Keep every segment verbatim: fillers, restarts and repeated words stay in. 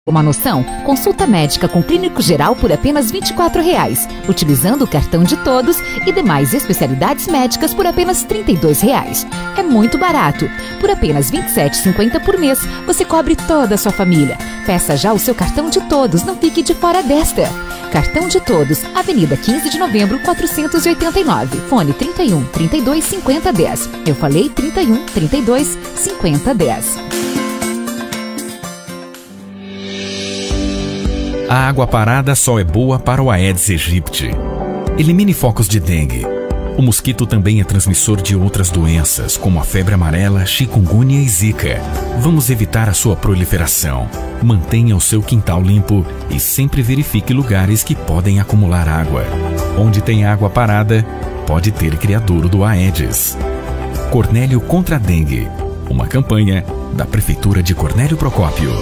Uma noção? Consulta médica com clínico geral por apenas vinte e quatro reais, utilizando o cartão de todos e demais especialidades médicas por apenas trinta e dois reais. É muito barato. Por apenas vinte e sete reais e cinquenta centavos por mês, você cobre toda a sua família. Peça já o seu cartão de todos, não fique de fora desta. Cartão de todos, Avenida quinze de novembro, quatrocentos e oitenta e nove. Fone trinta e um, trinta e dois, cinquenta, dez. Eu falei trinta e um, trinta e dois, cinquenta, dez. A água parada só é boa para o Aedes aegypti. Elimine focos de dengue. O mosquito também é transmissor de outras doenças, como a febre amarela, chikungunya e zika. Vamos evitar a sua proliferação. Mantenha o seu quintal limpo e sempre verifique lugares que podem acumular água. Onde tem água parada, pode ter criadouro do Aedes. Cornélio contra a dengue. Uma campanha da Prefeitura de Cornélio Procópio.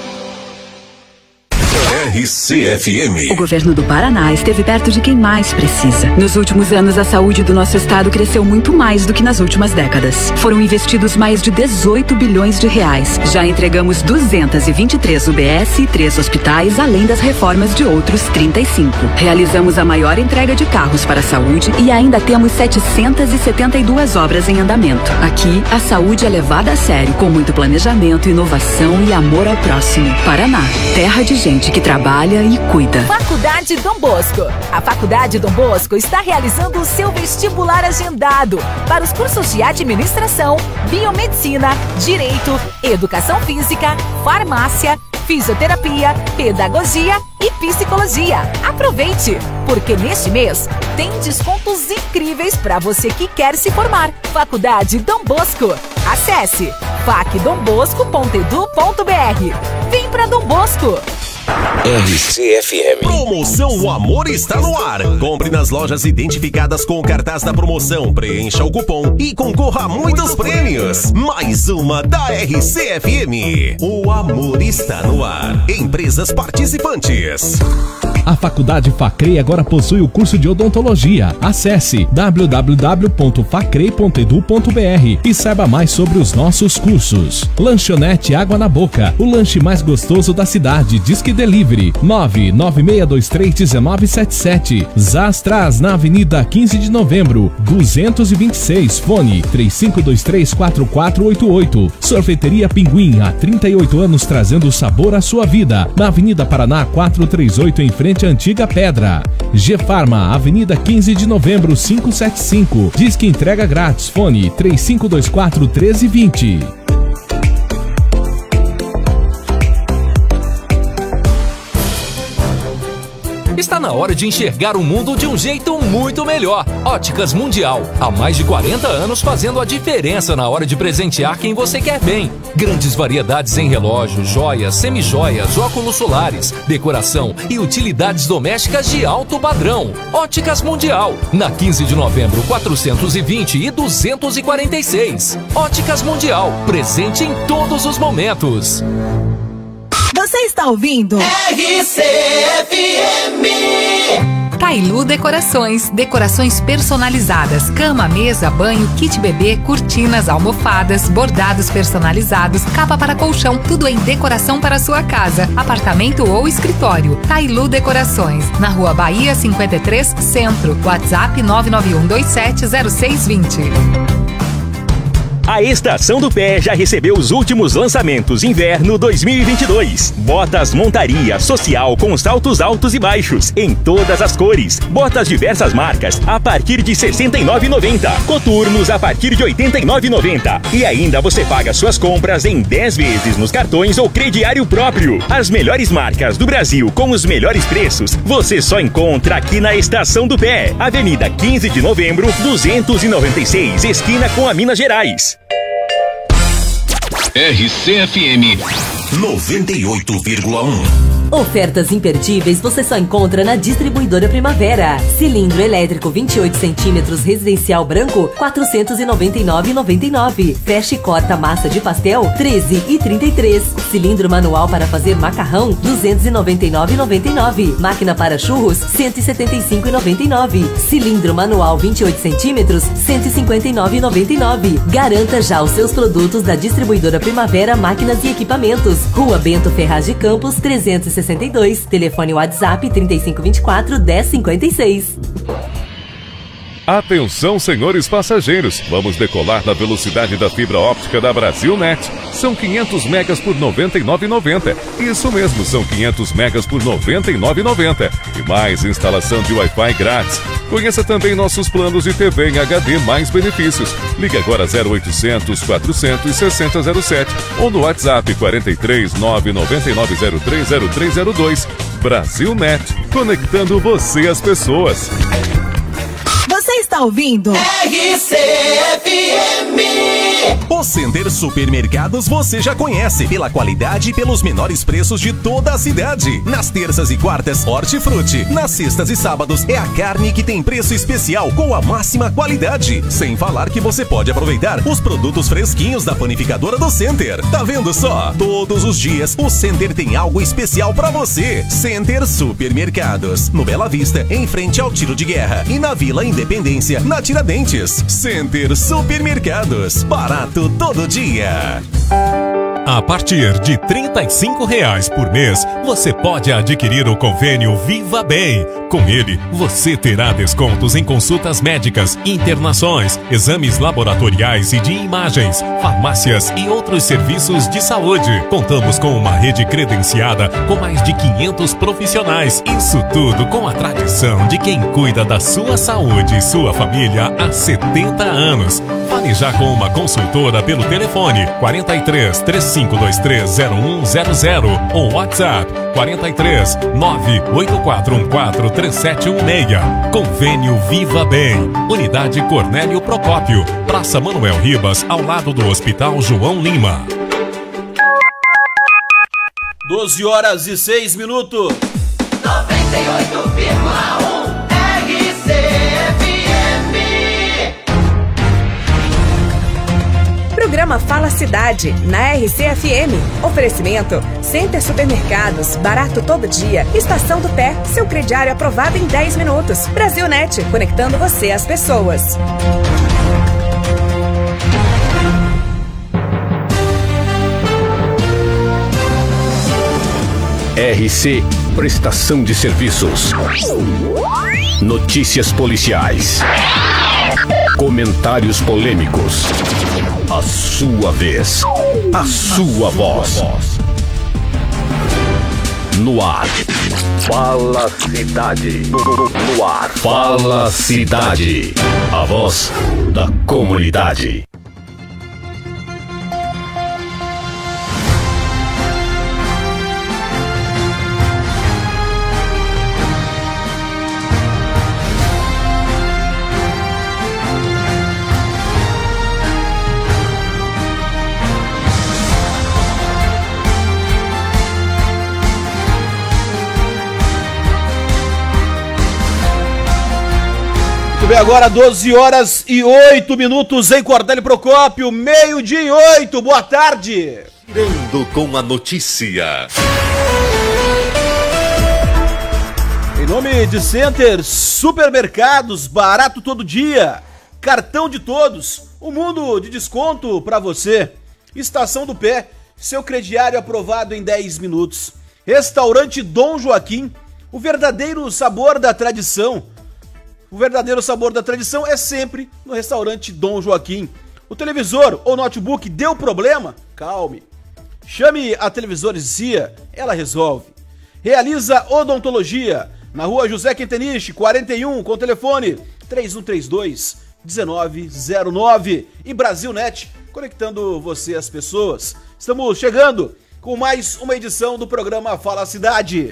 R C F M. O governo do Paraná esteve perto de quem mais precisa. Nos últimos anos, a saúde do nosso estado cresceu muito mais do que nas últimas décadas. Foram investidos mais de dezoito bilhões de reais. Já entregamos duzentas e vinte e três U B S e três hospitais, além das reformas de outros trinta e cinco. Realizamos a maior entrega de carros para a saúde e ainda temos setecentas e setenta e duas obras em andamento. Aqui, a saúde é levada a sério, com muito planejamento, inovação e amor ao próximo. Paraná, terra de gente que trabalha e cuida. Faculdade Dom Bosco. A Faculdade Dom Bosco está realizando o seu vestibular agendado para os cursos de administração, biomedicina, direito, educação física, farmácia, fisioterapia, pedagogia e psicologia. Aproveite, porque neste mês tem descontos incríveis para você que quer se formar. Faculdade Dom Bosco. Acesse fac dom bosco ponto edu ponto br. Vem para Dom Bosco. R C F M. Promoção O Amor está no ar. Compre nas lojas identificadas com o cartaz da promoção, preencha o cupom e concorra a muitos prêmios. Mais uma da R C F M. O Amor está no ar. Empresas participantes. A Faculdade Facrei agora possui o curso de odontologia. Acesse w w w ponto facrei ponto edu ponto br e saiba mais sobre os nossos cursos. Lanchonete Água na Boca, o lanche mais gostoso da cidade. Disque Delivery nove nove seis dois três um nove sete sete. Zastras na Avenida quinze de novembro, duzentos e vinte e seis. Fone três cinco dois três quatro quatro oito oito. Sorveteria Pinguim, há trinta e oito anos trazendo sabor à sua vida. Na Avenida Paraná quatrocentos e trinta e oito, em frente à Antiga Pedra. G-Farma, Avenida quinze de novembro, quinhentos e setenta e cinco. Disque entrega grátis. Fone três cinco dois quatro um três dois zero. Está na hora de enxergar o mundo de um jeito muito melhor. Óticas Mundial. Há mais de quarenta anos fazendo a diferença na hora de presentear quem você quer bem. Grandes variedades em relógios, joias, semijoias, óculos solares, decoração e utilidades domésticas de alto padrão. Óticas Mundial. Na quinze de novembro, quatrocentos e vinte e duzentos e quarenta e seis. Óticas Mundial. Presente em todos os momentos. Você está ouvindo? R C F M. Tailu Decorações. Decorações personalizadas. Cama, mesa, banho, kit bebê, cortinas, almofadas, bordados personalizados, capa para colchão. Tudo em decoração para sua casa, apartamento ou escritório. Tailu Decorações. Na Rua Bahia cinquenta e três, Centro. WhatsApp nove nove um dois sete zero seis dois zero. A Estação do Pé já recebeu os últimos lançamentos Inverno dois mil e vinte e dois. Botas montaria social com saltos altos e baixos em todas as cores. Botas diversas marcas a partir de sessenta e nove reais e noventa centavos. Coturnos a partir de oitenta e nove reais e noventa centavos. E ainda você paga suas compras em dez vezes nos cartões ou crediário próprio. As melhores marcas do Brasil com os melhores preços você só encontra aqui na Estação do Pé. Avenida quinze de novembro, duzentos e noventa e seis, esquina com a Minas Gerais. R C F M noventa e oito vírgula um. Ofertas imperdíveis você só encontra na Distribuidora Primavera. Cilindro elétrico vinte e oito centímetros residencial branco, quatrocentos e noventa e nove reais e noventa e nove centavos. Fecha e corta massa de pastel, treze reais e trinta e três centavos. Cilindro manual para fazer macarrão, duzentos e noventa e nove reais e noventa e nove centavos. Máquina para churros, cento e setenta e cinco reais e noventa e nove centavos. Cilindro manual vinte e oito centímetros, cento e cinquenta e nove reais e noventa e nove centavos. Garanta já os seus produtos da Distribuidora Primavera Máquinas e Equipamentos. Rua Bento Ferraz de Campos, trezentos e sessenta e dois. Telefone WhatsApp trinta e cinco vinte e quatro, dez cinquenta e seis. Atenção, senhores passageiros, vamos decolar na velocidade da fibra óptica da Brasilnet. São quinhentos megas por noventa e nove reais e noventa centavos. Isso mesmo, são quinhentos megas por noventa e nove reais e noventa centavos. E mais instalação de Wi-Fi grátis. Conheça também nossos planos de T V em H D mais benefícios. Ligue agora zero oitocentos, quatrocentos e sessenta, zero sete ou no WhatsApp quarenta e três, nove nove nove zero três zero três zero dois. Brasilnet, conectando você às pessoas. Você está ouvindo R C F M. O Center Supermercados você já conhece, pela qualidade e pelos menores preços de toda a cidade. Nas terças e quartas, hortifruti. Nas sextas e sábados, é a carne que tem preço especial com a máxima qualidade. Sem falar que você pode aproveitar os produtos fresquinhos da panificadora do Center. Tá vendo só? Todos os dias, o Center tem algo especial pra você. Center Supermercados. No Bela Vista, em frente ao Tiro de Guerra. E na Vila Independência, na Tiradentes. Center Supermercados. Barato todo dia. A partir de trinta e cinco reais por mês, você pode adquirir o convênio Viva Bem. Com ele, você terá descontos em consultas médicas, internações, exames laboratoriais e de imagens, farmácias e outros serviços de saúde. Contamos com uma rede credenciada com mais de quinhentos profissionais. Isso tudo com a tradição de quem cuida da sua saúde e sua família há setenta anos. Fale já com uma consultora pelo telefone quarenta e três, três cinco dois três, zero um zero zero ou WhatsApp quarenta e três, nove oito quatro um quatro, três sete um seis. Convênio Viva Bem. Unidade Cornélio Procópio, Praça Manuel Ribas, ao lado do Hospital João Lima. doze horas e seis minutos. noventa e oito vírgula um R C F M. Programa Fala Cidade, na R C F M. Oferecimento: Center Supermercados, barato todo dia. Estação do Pé, seu crediário aprovado em dez minutos. Brasilnet, conectando você às pessoas. R C, prestação de serviços. Notícias policiais. Comentários polêmicos. A sua vez. A sua voz. No ar. Fala Cidade. No ar. Fala Cidade. A voz da comunidade. Bem, agora doze horas e oito minutos em Cornélio Procópio, meio-dia e oito, boa tarde. Girando com a notícia. Em nome de Center Supermercados, barato todo dia, cartão de todos, um mundo de desconto pra você. Estação do Pé, seu crediário aprovado em dez minutos. Restaurante Dom Joaquim, o verdadeiro sabor da tradição. O verdadeiro sabor da tradição é sempre no restaurante Dom Joaquim. O televisor ou notebook deu problema? Calme. Chame a Televisores Zia, ela resolve. Realiza odontologia na rua José Quinteniche, quarenta e um, com o telefone três um três dois, um nove zero nove. E Brasilnet, conectando você às pessoas. Estamos chegando com mais uma edição do programa Fala Cidade.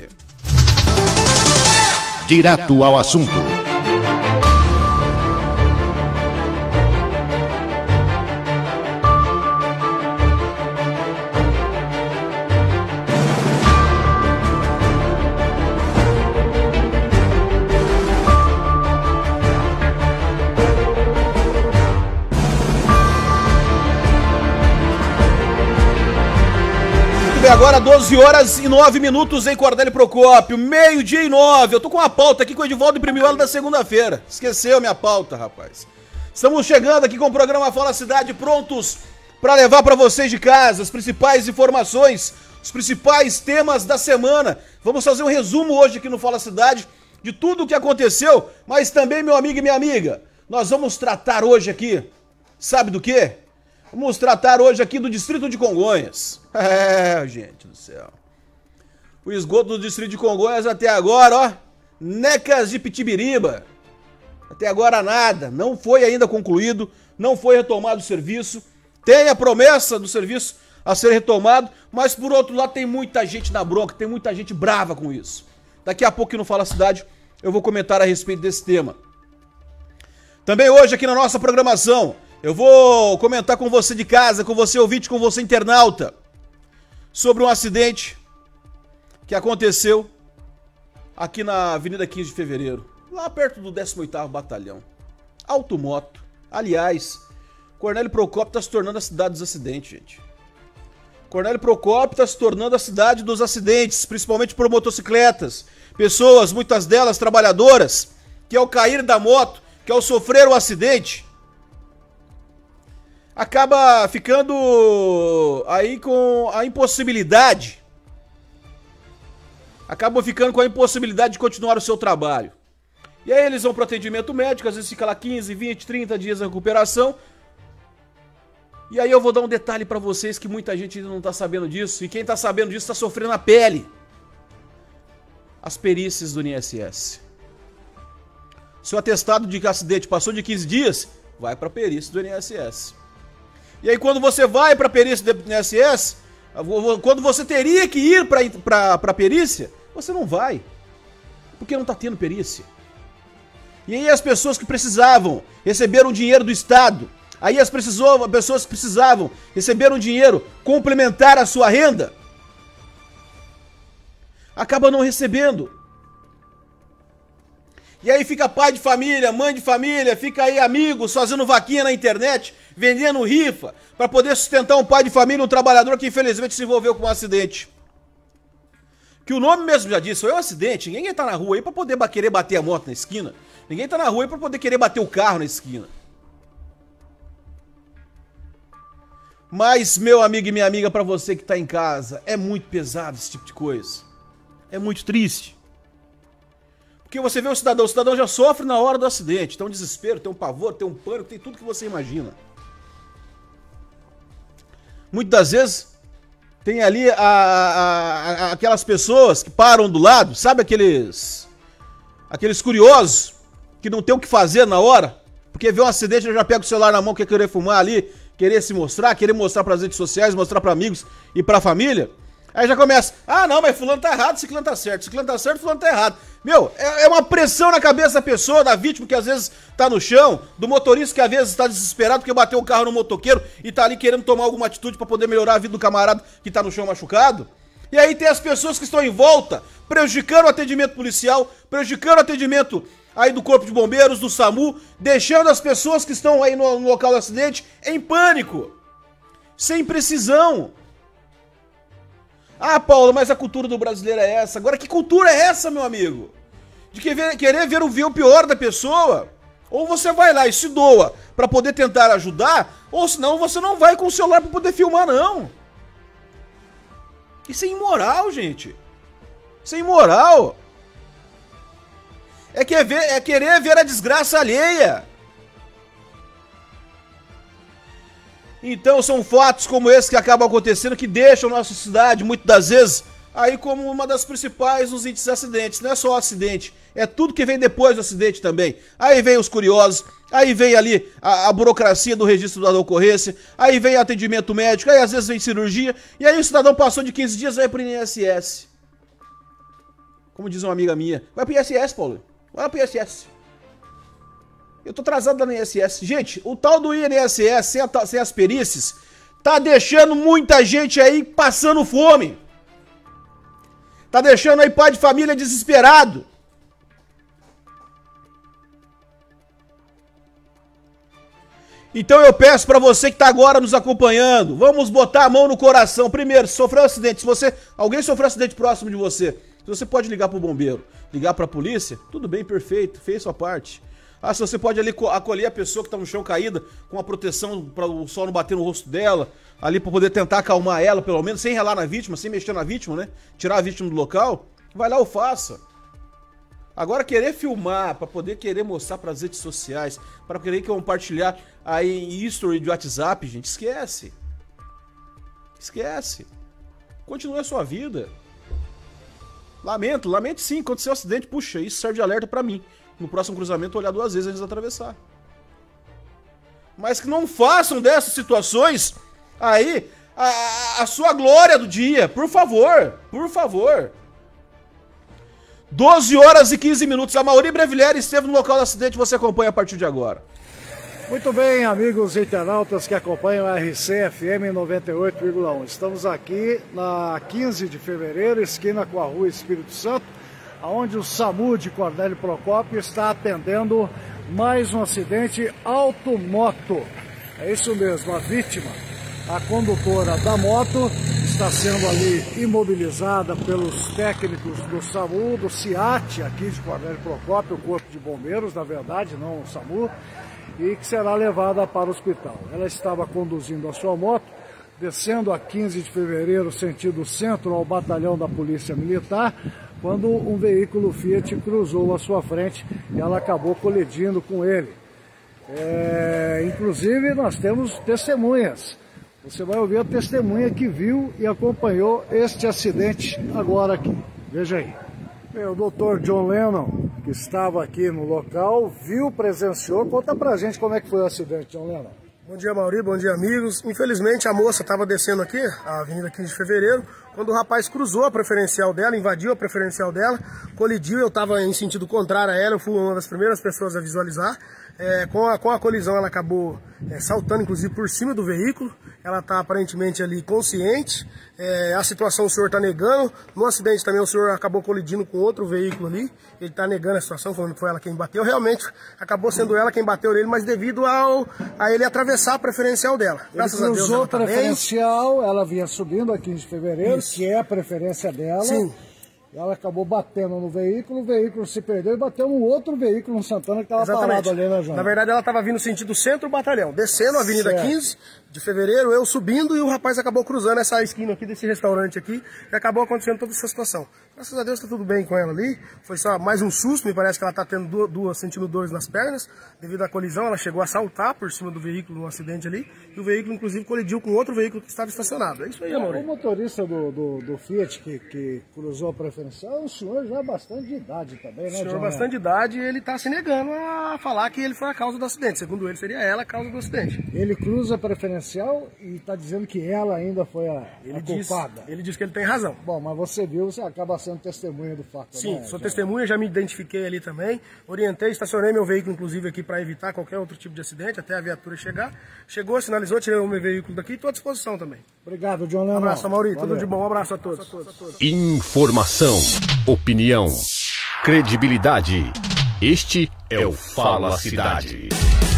Direto ao assunto. bem, agora doze horas e nove minutos em Cornélio Procópio, meio-dia e nove. Eu tô com uma pauta aqui que o Edivaldo imprimiu ela da segunda-feira. Esqueceu minha pauta, rapaz. Estamos chegando aqui com o programa Fala Cidade, prontos para levar para vocês de casa as principais informações, os principais temas da semana. Vamos fazer um resumo hoje aqui no Fala Cidade de tudo o que aconteceu, mas também, meu amigo e minha amiga, nós vamos tratar hoje aqui, sabe do quê? Vamos tratar hoje aqui do Distrito de Congonhas. É, gente do céu. O esgoto do Distrito de Congonhas até agora, ó, necas de pitibiriba. Até agora nada, não foi ainda concluído, não foi retomado o serviço. Tem a promessa do serviço a ser retomado, mas por outro lado tem muita gente na bronca, tem muita gente brava com isso. Daqui a pouco no Fala Cidade eu vou comentar a respeito desse tema. Também hoje aqui na nossa programação eu vou comentar com você de casa, com você ouvinte, com você internauta, sobre um acidente que aconteceu aqui na Avenida quinze de Fevereiro, lá perto do décimo oitavo Batalhão. Automoto. Aliás, Cornélio Procópio está se tornando a cidade dos acidentes, gente. Cornélio Procópio está se tornando a cidade dos acidentes, principalmente por motocicletas. Pessoas, muitas delas trabalhadoras, que ao cair da moto, que ao sofrer o acidente, acaba ficando aí com a impossibilidade, acabam ficando com a impossibilidade de continuar o seu trabalho. E aí eles vão para o atendimento médico, às vezes fica lá quinze, vinte, trinta dias de recuperação. E aí eu vou dar um detalhe para vocês que muita gente ainda não está sabendo disso, e quem está sabendo disso está sofrendo na pele. As perícias do I N S S. Seu atestado de acidente passou de quinze dias, vai para a perícia do I N S S. E aí quando você vai para a perícia do I N S S, quando você teria que ir para a perícia, você não vai, porque não está tendo perícia. E aí as pessoas que precisavam receberam dinheiro do Estado, aí as precisou, pessoas que precisavam receberam dinheiro complementar a sua renda, acabam não recebendo. E aí fica pai de família, mãe de família, fica aí amigos fazendo vaquinha na internet, vendendo rifa, para poder sustentar um pai de família, um trabalhador que infelizmente se envolveu com um acidente. Que o nome mesmo já disse, foi um acidente, ninguém tá na rua aí para poder querer bater a moto na esquina, ninguém tá na rua aí para poder querer bater o carro na esquina. Mas, meu amigo e minha amiga, para você que tá em casa, é muito pesado esse tipo de coisa. É muito triste. Porque você vê o cidadão, o cidadão já sofre na hora do acidente. Tem um desespero, tem um pavor, tem um pânico, tem tudo que você imagina. Muitas das vezes, tem ali a, a, a, aquelas pessoas que param do lado, sabe aqueles, aqueles curiosos que não tem o que fazer na hora? Porque vê um acidente, já pega o celular na mão, quer querer fumar ali, querer se mostrar, querer mostrar para as redes sociais, mostrar para amigos e para a família. Aí já começa, ah não, mas fulano tá errado, ciclano tá certo, ciclano tá certo, fulano tá errado. Meu, é, é uma pressão na cabeça da pessoa, da vítima que às vezes tá no chão, do motorista que às vezes tá desesperado porque bateu o carro no motoqueiro e tá ali querendo tomar alguma atitude para poder melhorar a vida do camarada que tá no chão machucado. E aí tem as pessoas que estão em volta, prejudicando o atendimento policial, prejudicando o atendimento aí do Corpo de Bombeiros, do SAMU, deixando as pessoas que estão aí no, no local do acidente em pânico, sem precisão. Ah, Paulo, mas a cultura do brasileiro é essa. Agora, que cultura é essa, meu amigo? De querer, querer ver, o, ver o pior da pessoa? Ou você vai lá e se doa pra poder tentar ajudar, ou senão você não vai com o celular pra poder filmar, não. Isso é imoral, gente. Isso é imoral. É, que ver, é querer ver a desgraça alheia. Então são fatos como esse que acabam acontecendo que deixam a nossa cidade, muitas das vezes, aí como uma das principais nos índices de acidentes. Não é só o acidente, é tudo que vem depois do acidente também. Aí vem os curiosos, aí vem ali a, a burocracia do registro da ocorrência, aí vem atendimento médico, aí às vezes vem cirurgia, e aí o cidadão passou de quinze dias e vai pro I N S S. Como diz uma amiga minha, vai pro I N S S, Paulo, vai pro I N S S. Eu tô atrasado da I N S S. Gente, o tal do I N S S, sem, a, sem as perícias, tá deixando muita gente aí passando fome. Tá deixando aí pai de família desesperado. Então eu peço pra você que tá agora nos acompanhando, vamos botar a mão no coração. Primeiro, se sofreu um acidente, se você, alguém sofreu um acidente próximo de você, você pode ligar pro bombeiro, ligar pra polícia, tudo bem, perfeito, fez sua parte. Ah, se você pode ali acolher a pessoa que tá no chão caída, com a proteção para o sol não bater no rosto dela, ali pra poder tentar acalmar ela, pelo menos, sem relar na vítima, sem mexer na vítima, né? Tirar a vítima do local, vai lá ou faça. Agora querer filmar, pra poder querer mostrar pras redes sociais, pra querer compartilhar aí em history de WhatsApp, gente, esquece. Esquece. Continue a sua vida. Lamento, lamento sim, aconteceu um acidente, puxa, isso serve de alerta pra mim. No próximo cruzamento olhar duas vezes antes de atravessar. Mas que não façam dessas situações aí a, a sua glória do dia, por favor, por favor. doze horas e quinze minutos. A Mauri Brevillieri esteve no local do acidente, você acompanha a partir de agora. Muito bem, amigos internautas que acompanham a R C F M noventa e oito vírgula um. Estamos aqui na quinze de fevereiro, esquina com a rua Espírito Santo, onde o SAMU de Cornélio Procópio está atendendo mais um acidente automoto. É isso mesmo, a vítima, a condutora da moto, está sendo ali imobilizada pelos técnicos do SAMU, do SIAT, aqui de Cornélio Procópio, o Corpo de Bombeiros, na verdade, não o SAMU, e que será levada para o hospital. Ela estava conduzindo a sua moto, descendo a quinze de fevereiro, sentido centro, ao batalhão da Polícia Militar, quando um veículo Fiat cruzou à sua frente e ela acabou colidindo com ele. É, inclusive, nós temos testemunhas. Você vai ouvir a testemunha que viu e acompanhou este acidente agora aqui. Veja aí. O doutor John Lennon, que estava aqui no local, viu, presenciou. Conta pra gente como é que foi o acidente, John Lennon. Bom dia, Mauri, bom dia, amigos. Infelizmente, a moça estava descendo aqui, a Avenida quinze de fevereiro, quando o rapaz cruzou a preferencial dela, invadiu a preferencial dela, colidiu, eu estava em sentido contrário a ela, eu fui uma das primeiras pessoas a visualizar. É, com, a, com a colisão ela acabou é, saltando inclusive por cima do veículo, ela está aparentemente ali consciente, é, a situação o senhor está negando, no acidente também o senhor acabou colidindo com outro veículo ali, ele está negando a situação, falando que foi ela quem bateu, realmente acabou sendo ela quem bateu nele, mas devido ao, a ele atravessar a preferencial dela. Graças ele a Deus cruzou ela tá preferencial, bem. Ela vinha subindo a quinze de fevereiro, Isso. que é a preferência dela. Sim. Ela acabou batendo no veículo, o veículo se perdeu e bateu num outro veículo no Santana que estava parado ali, né, João? Na verdade, ela estava vindo sentido centro-batalhão, descendo a Avenida Certo. quinze de fevereiro, eu subindo e o rapaz acabou cruzando essa esquina aqui desse restaurante aqui e acabou acontecendo toda essa situação. Graças a Deus está tudo bem com ela ali, foi só mais um susto, me parece que ela está tendo duas, duas, sentindo dores nas pernas, devido à colisão, ela chegou a saltar por cima do veículo num acidente ali, e o veículo inclusive colidiu com outro veículo que estava estacionado. É isso aí, amor. O motorista do, do, do Fiat que, que cruzou a preferencial é um senhor já bastante de idade também, né, senhor John? bastante de idade, e ele está se negando a falar que ele foi a causa do acidente. Segundo ele, seria ela a causa do acidente. Ele cruza a preferencial e está dizendo que ela ainda foi a, ele a diz, culpada. Ele diz que ele tem razão. Bom, mas você viu, você acaba sendo testemunha do fato, Sim, né, sou John? testemunha, já me identifiquei ali também. Orientei, estacionei meu veículo, inclusive, aqui para evitar qualquer outro tipo de acidente, até a viatura chegar. Chegou, sinalizou, tirei o meu veículo daqui e estou à disposição também. Obrigado, John Lennon. Um abraço, Mauri. Valeu. Tudo de bom. Um abraço a todos. A todos. Informação, opinião, credibilidade. Este é o Fala Cidade.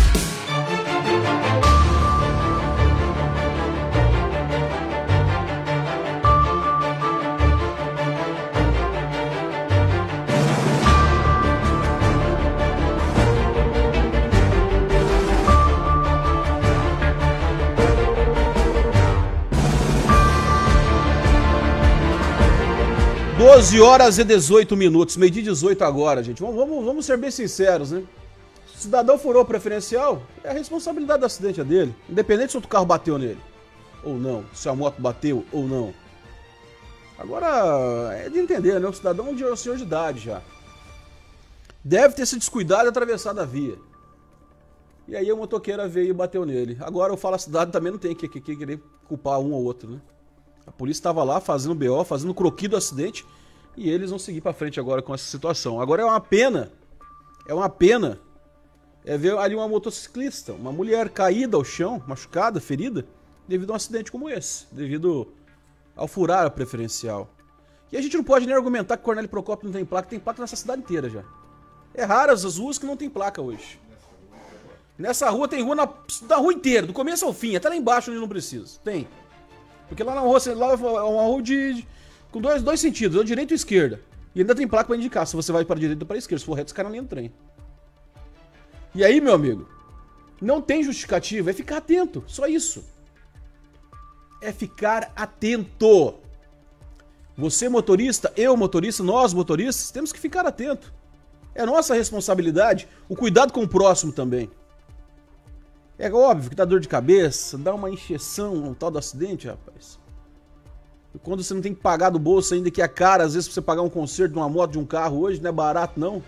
doze horas e dezoito minutos, meio-dia e dezoito agora, gente. Vamos, vamos, vamos ser bem sinceros, né? Se o cidadão furou o preferencial, é a responsabilidade do acidente é dele. Independente se outro carro bateu nele ou não, se a moto bateu ou não. Agora, é de entender, né? O cidadão é um senhor de idade já. Deve ter se descuidado e atravessado a via. E aí o motoqueiro veio e bateu nele. Agora o Fala Cidade também não tem que, que, que querer culpar um ou outro, né? A polícia estava lá fazendo B O, fazendo croquis do acidente, e eles vão seguir para frente agora com essa situação. Agora é uma pena, é uma pena, é ver ali uma motociclista, uma mulher caída ao chão, machucada, ferida, devido a um acidente como esse, devido ao furar a preferencial. E a gente não pode nem argumentar que Cornélio Procópio não tem placa, tem placa nessa cidade inteira já. É raras as ruas que não tem placa hoje. Nessa rua tem rua na, na rua inteira, do começo ao fim, até lá embaixo onde não precisa. Tem. Porque lá na rua, lá é uma rua de, de, com dois, dois sentidos, ou direita ou esquerda. E ainda tem placa pra indicar se você vai para a direita ou para a esquerda. Se for reto, esse cara nem no trem. E aí, meu amigo, não tem justificativa, é ficar atento, só isso. É ficar atento. Você motorista, eu motorista, nós motoristas, temos que ficar atento. É nossa responsabilidade, o cuidado com o próximo também. É óbvio que dá dor de cabeça, dá uma encheção no tal do acidente, rapaz. E quando você não tem que pagar do bolso ainda, que é caro, às vezes pra você pagar um conserto de uma moto, de um carro hoje, não é barato não.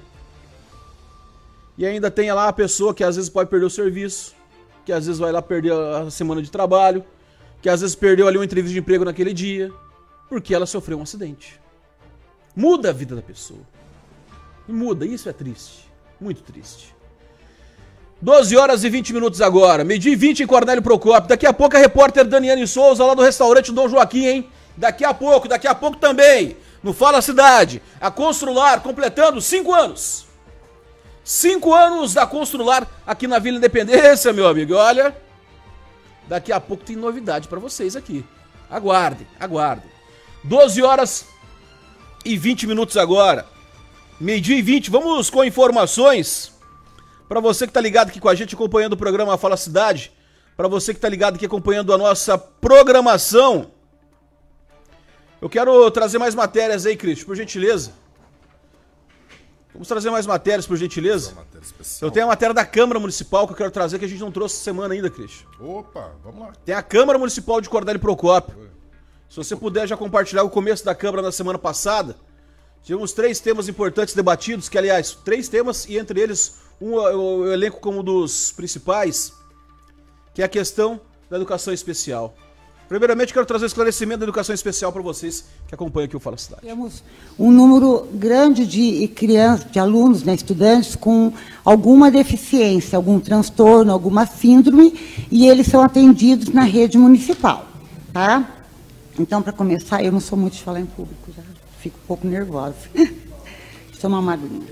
E ainda tem lá a pessoa que às vezes pode perder o serviço, que às vezes vai lá perder a semana de trabalho, que às vezes perdeu ali uma entrevista de emprego naquele dia, porque ela sofreu um acidente. Muda a vida da pessoa. E muda, isso é triste, muito triste. doze horas e vinte minutos agora, meio-dia e vinte em Cornélio Procópio. Daqui a pouco a repórter Daniane Souza lá do restaurante Dom Joaquim, hein? Daqui a pouco, daqui a pouco também, no Fala Cidade, a Constrular completando cinco anos. Cinco anos da Constrular aqui na Vila Independência, meu amigo. Olha, daqui a pouco tem novidade pra vocês aqui. Aguardem, aguardem. doze horas e vinte minutos agora. Meio-dia e vinte, vamos com informações. Pra você que tá ligado aqui com a gente, acompanhando o programa Fala Cidade. Pra você que tá ligado aqui acompanhando a nossa programação. Eu quero trazer mais matérias aí, Cristian, por gentileza. Vamos trazer mais matérias, por gentileza. Eu tenho a matéria da Câmara Municipal que eu quero trazer, que a gente não trouxe essa semana ainda, Cristian. Opa, vamos lá. Tem a Câmara Municipal de Cornélio Procópio. Se você puder já compartilhar o começo da Câmara na semana passada, tivemos três temas importantes debatidos, que aliás, três temas, e entre eles um o, o elenco como um dos principais, que é a questão da educação especial. Primeiramente, quero trazer o esclarecimento da educação especial para vocês que acompanham aqui o Fala Cidade. Temos um número grande de crianças, de alunos, né, estudantes com alguma deficiência, algum transtorno, alguma síndrome, e eles são atendidos na rede municipal, tá? Então, para começar, eu não sou muito de falar em público, já fico um pouco nervosa. Deixa eu tomar uma aguinha.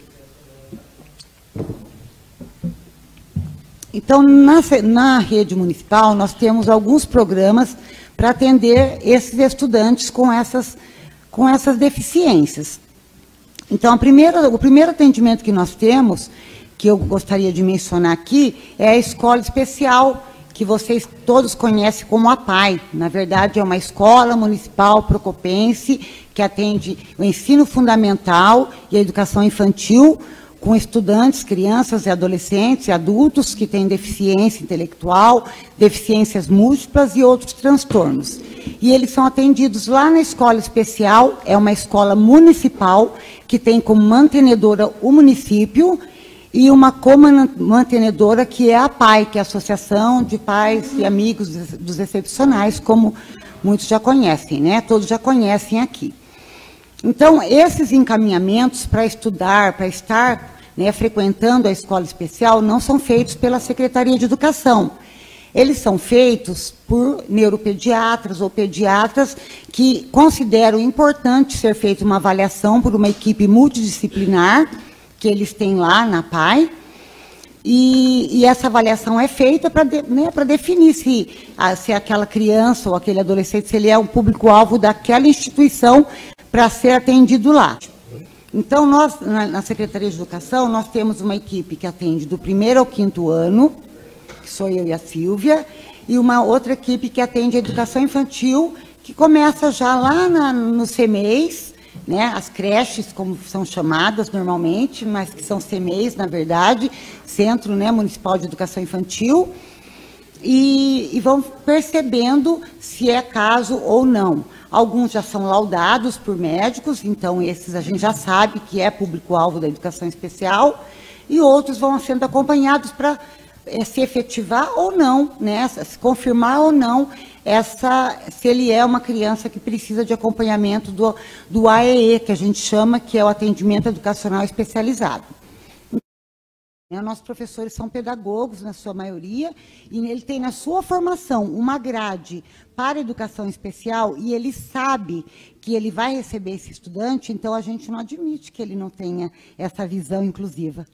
Então, na, na rede municipal, nós temos alguns programas para atender esses estudantes com essas, com essas deficiências. Então, a primeira, o primeiro atendimento que nós temos, que eu gostaria de mencionar aqui, é a Escola Especial, que vocês todos conhecem como a P A I. Na verdade, é uma escola municipal procopense que atende o ensino fundamental e a educação infantil, com estudantes, crianças e adolescentes e adultos que têm deficiência intelectual, deficiências múltiplas e outros transtornos. E eles são atendidos lá na Escola Especial, é uma escola municipal que tem como mantenedora o município e uma co-mantenedora que é a P A I, que é a Associação de Pais e Amigos dos Excepcionais, como muitos já conhecem, né? Todos já conhecem aqui. Então, esses encaminhamentos para estudar, para estar, né, frequentando a escola especial, não são feitos pela Secretaria de Educação. Eles são feitos por neuropediatras ou pediatras que consideram importante ser feita uma avaliação por uma equipe multidisciplinar que eles têm lá na P A I. E, e essa avaliação é feita para de, né, para definir se, a, se aquela criança ou aquele adolescente, se ele é um público-alvo daquela instituição para ser atendido lá. Então, nós, na, na Secretaria de Educação, nós temos uma equipe que atende do primeiro ao quinto ano, que sou eu e a Silvia, e uma outra equipe que atende a educação infantil, que começa já lá na, no C M E I S, né, as creches, como são chamadas normalmente, mas que são C M E I S, na verdade, Centro, né, Municipal de Educação Infantil, e, e vão percebendo se é caso ou não. Alguns já são laudados por médicos, então esses a gente já sabe que é público-alvo da educação especial, e outros vão sendo acompanhados para é, se efetivar ou não, né, se confirmar ou não essa, se ele é uma criança que precisa de acompanhamento do, do A E E, que a gente chama, que é o atendimento educacional especializado. Nossos professores são pedagogos, na sua maioria, e ele tem na sua formação uma grade para a educação especial, e ele sabe que ele vai receber esse estudante, então a gente não admite que ele não tenha essa visão inclusiva.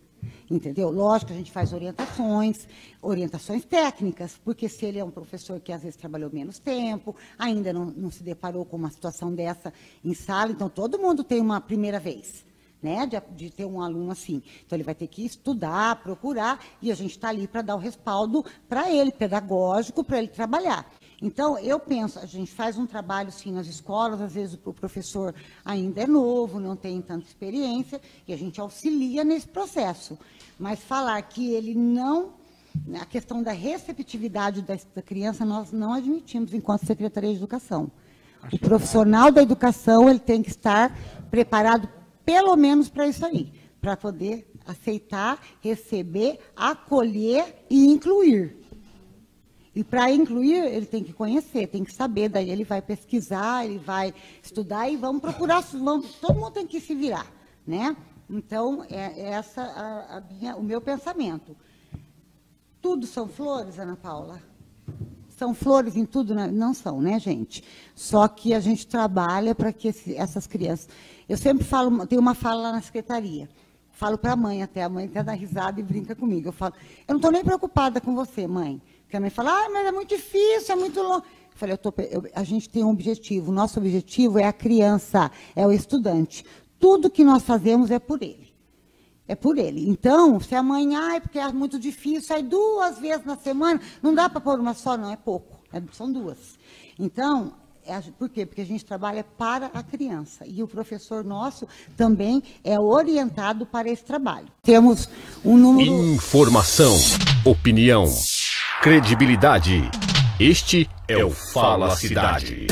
entendeu? Lógico que a gente faz orientações, orientações técnicas, porque se ele é um professor que às vezes trabalhou menos tempo, ainda não, não se deparou com uma situação dessa em sala, então todo mundo tem uma primeira vez, né, de, de ter um aluno assim. Então ele vai ter que estudar, procurar, e a gente está ali para dar o respaldo para ele, pedagógico, para ele trabalhar. Então, eu penso, a gente faz um trabalho, sim, nas escolas, às vezes o professor ainda é novo, não tem tanta experiência, e a gente auxilia nesse processo. Mas falar que ele não... A questão da receptividade da, da criança, nós não admitimos enquanto Secretaria de Educação. O profissional da educação, ele tem que estar preparado, pelo menos, para isso aí, para poder aceitar, receber, acolher e incluir. E para incluir, ele tem que conhecer, tem que saber, daí ele vai pesquisar, ele vai estudar e vamos procurar, vamos, todo mundo tem que se virar, né? Então, é, é essa a, a minha, o meu pensamento. Tudo são flores, Ana Paula? São flores em tudo? Não são, né, gente? Só que a gente trabalha para que esse, essas crianças... Eu sempre falo, tenho uma fala lá na secretaria, falo para a mãe até, a mãe até dá risada e brinca comigo. Eu falo, eu não estou nem preocupada com você, mãe. Porque a mãe fala, ah, mas é muito difícil, é muito longo. Eu falei, eu tô, eu, a gente tem um objetivo, o nosso objetivo é a criança, é o estudante. Tudo que nós fazemos é por ele. É por ele. Então, se a mãe, ah, porque é muito difícil, sai duas vezes na semana, não dá para pôr uma só, não, é pouco, é, são duas. Então, é, por quê? Porque a gente trabalha para a criança. E o professor nosso também é orientado para esse trabalho. Temos um número... Informação, opinião, credibilidade. Este é o Fala Cidade.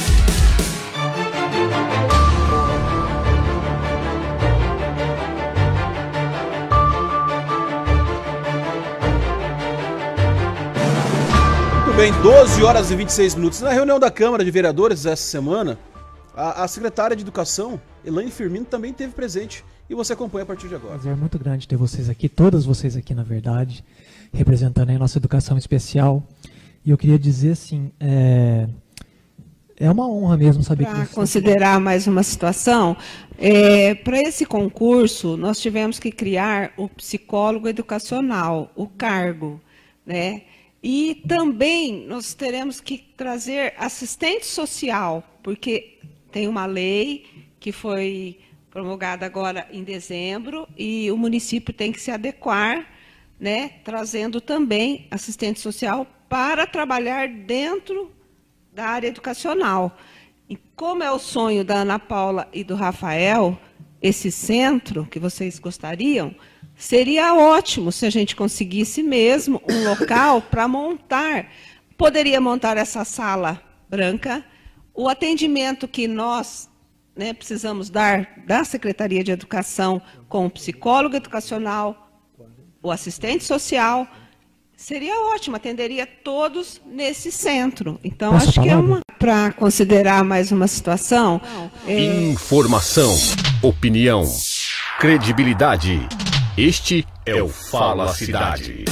Muito bem, doze horas e vinte e seis minutos. Na reunião da Câmara de Vereadores essa semana, a, a secretária de Educação, Elaine Firmino, também esteve presente. E você acompanha a partir de agora. É muito grande ter vocês aqui, todas vocês aqui, na verdade, representando a nossa educação especial. E eu queria dizer assim, é, é uma honra mesmo saber pra que... considerar mais uma situação, é, para esse concurso, nós tivemos que criar o psicólogo educacional, o cargo, né? E também nós teremos que trazer assistente social, porque tem uma lei que foi promulgada agora em dezembro e o município tem que se adequar, né, trazendo também assistente social para trabalhar dentro da área educacional. E como é o sonho da Ana Paula e do Rafael, esse centro que vocês gostariam, seria ótimo se a gente conseguisse mesmo um local para montar. Poderia montar essa sala branca, o atendimento que nós, né, precisamos dar da Secretaria de Educação com o psicólogo educacional, o assistente social, seria ótimo, atenderia todos nesse centro. Então, Posso acho falar? que é uma... Para considerar mais uma situação... É... Informação, opinião, credibilidade. Este é o Fala Cidade.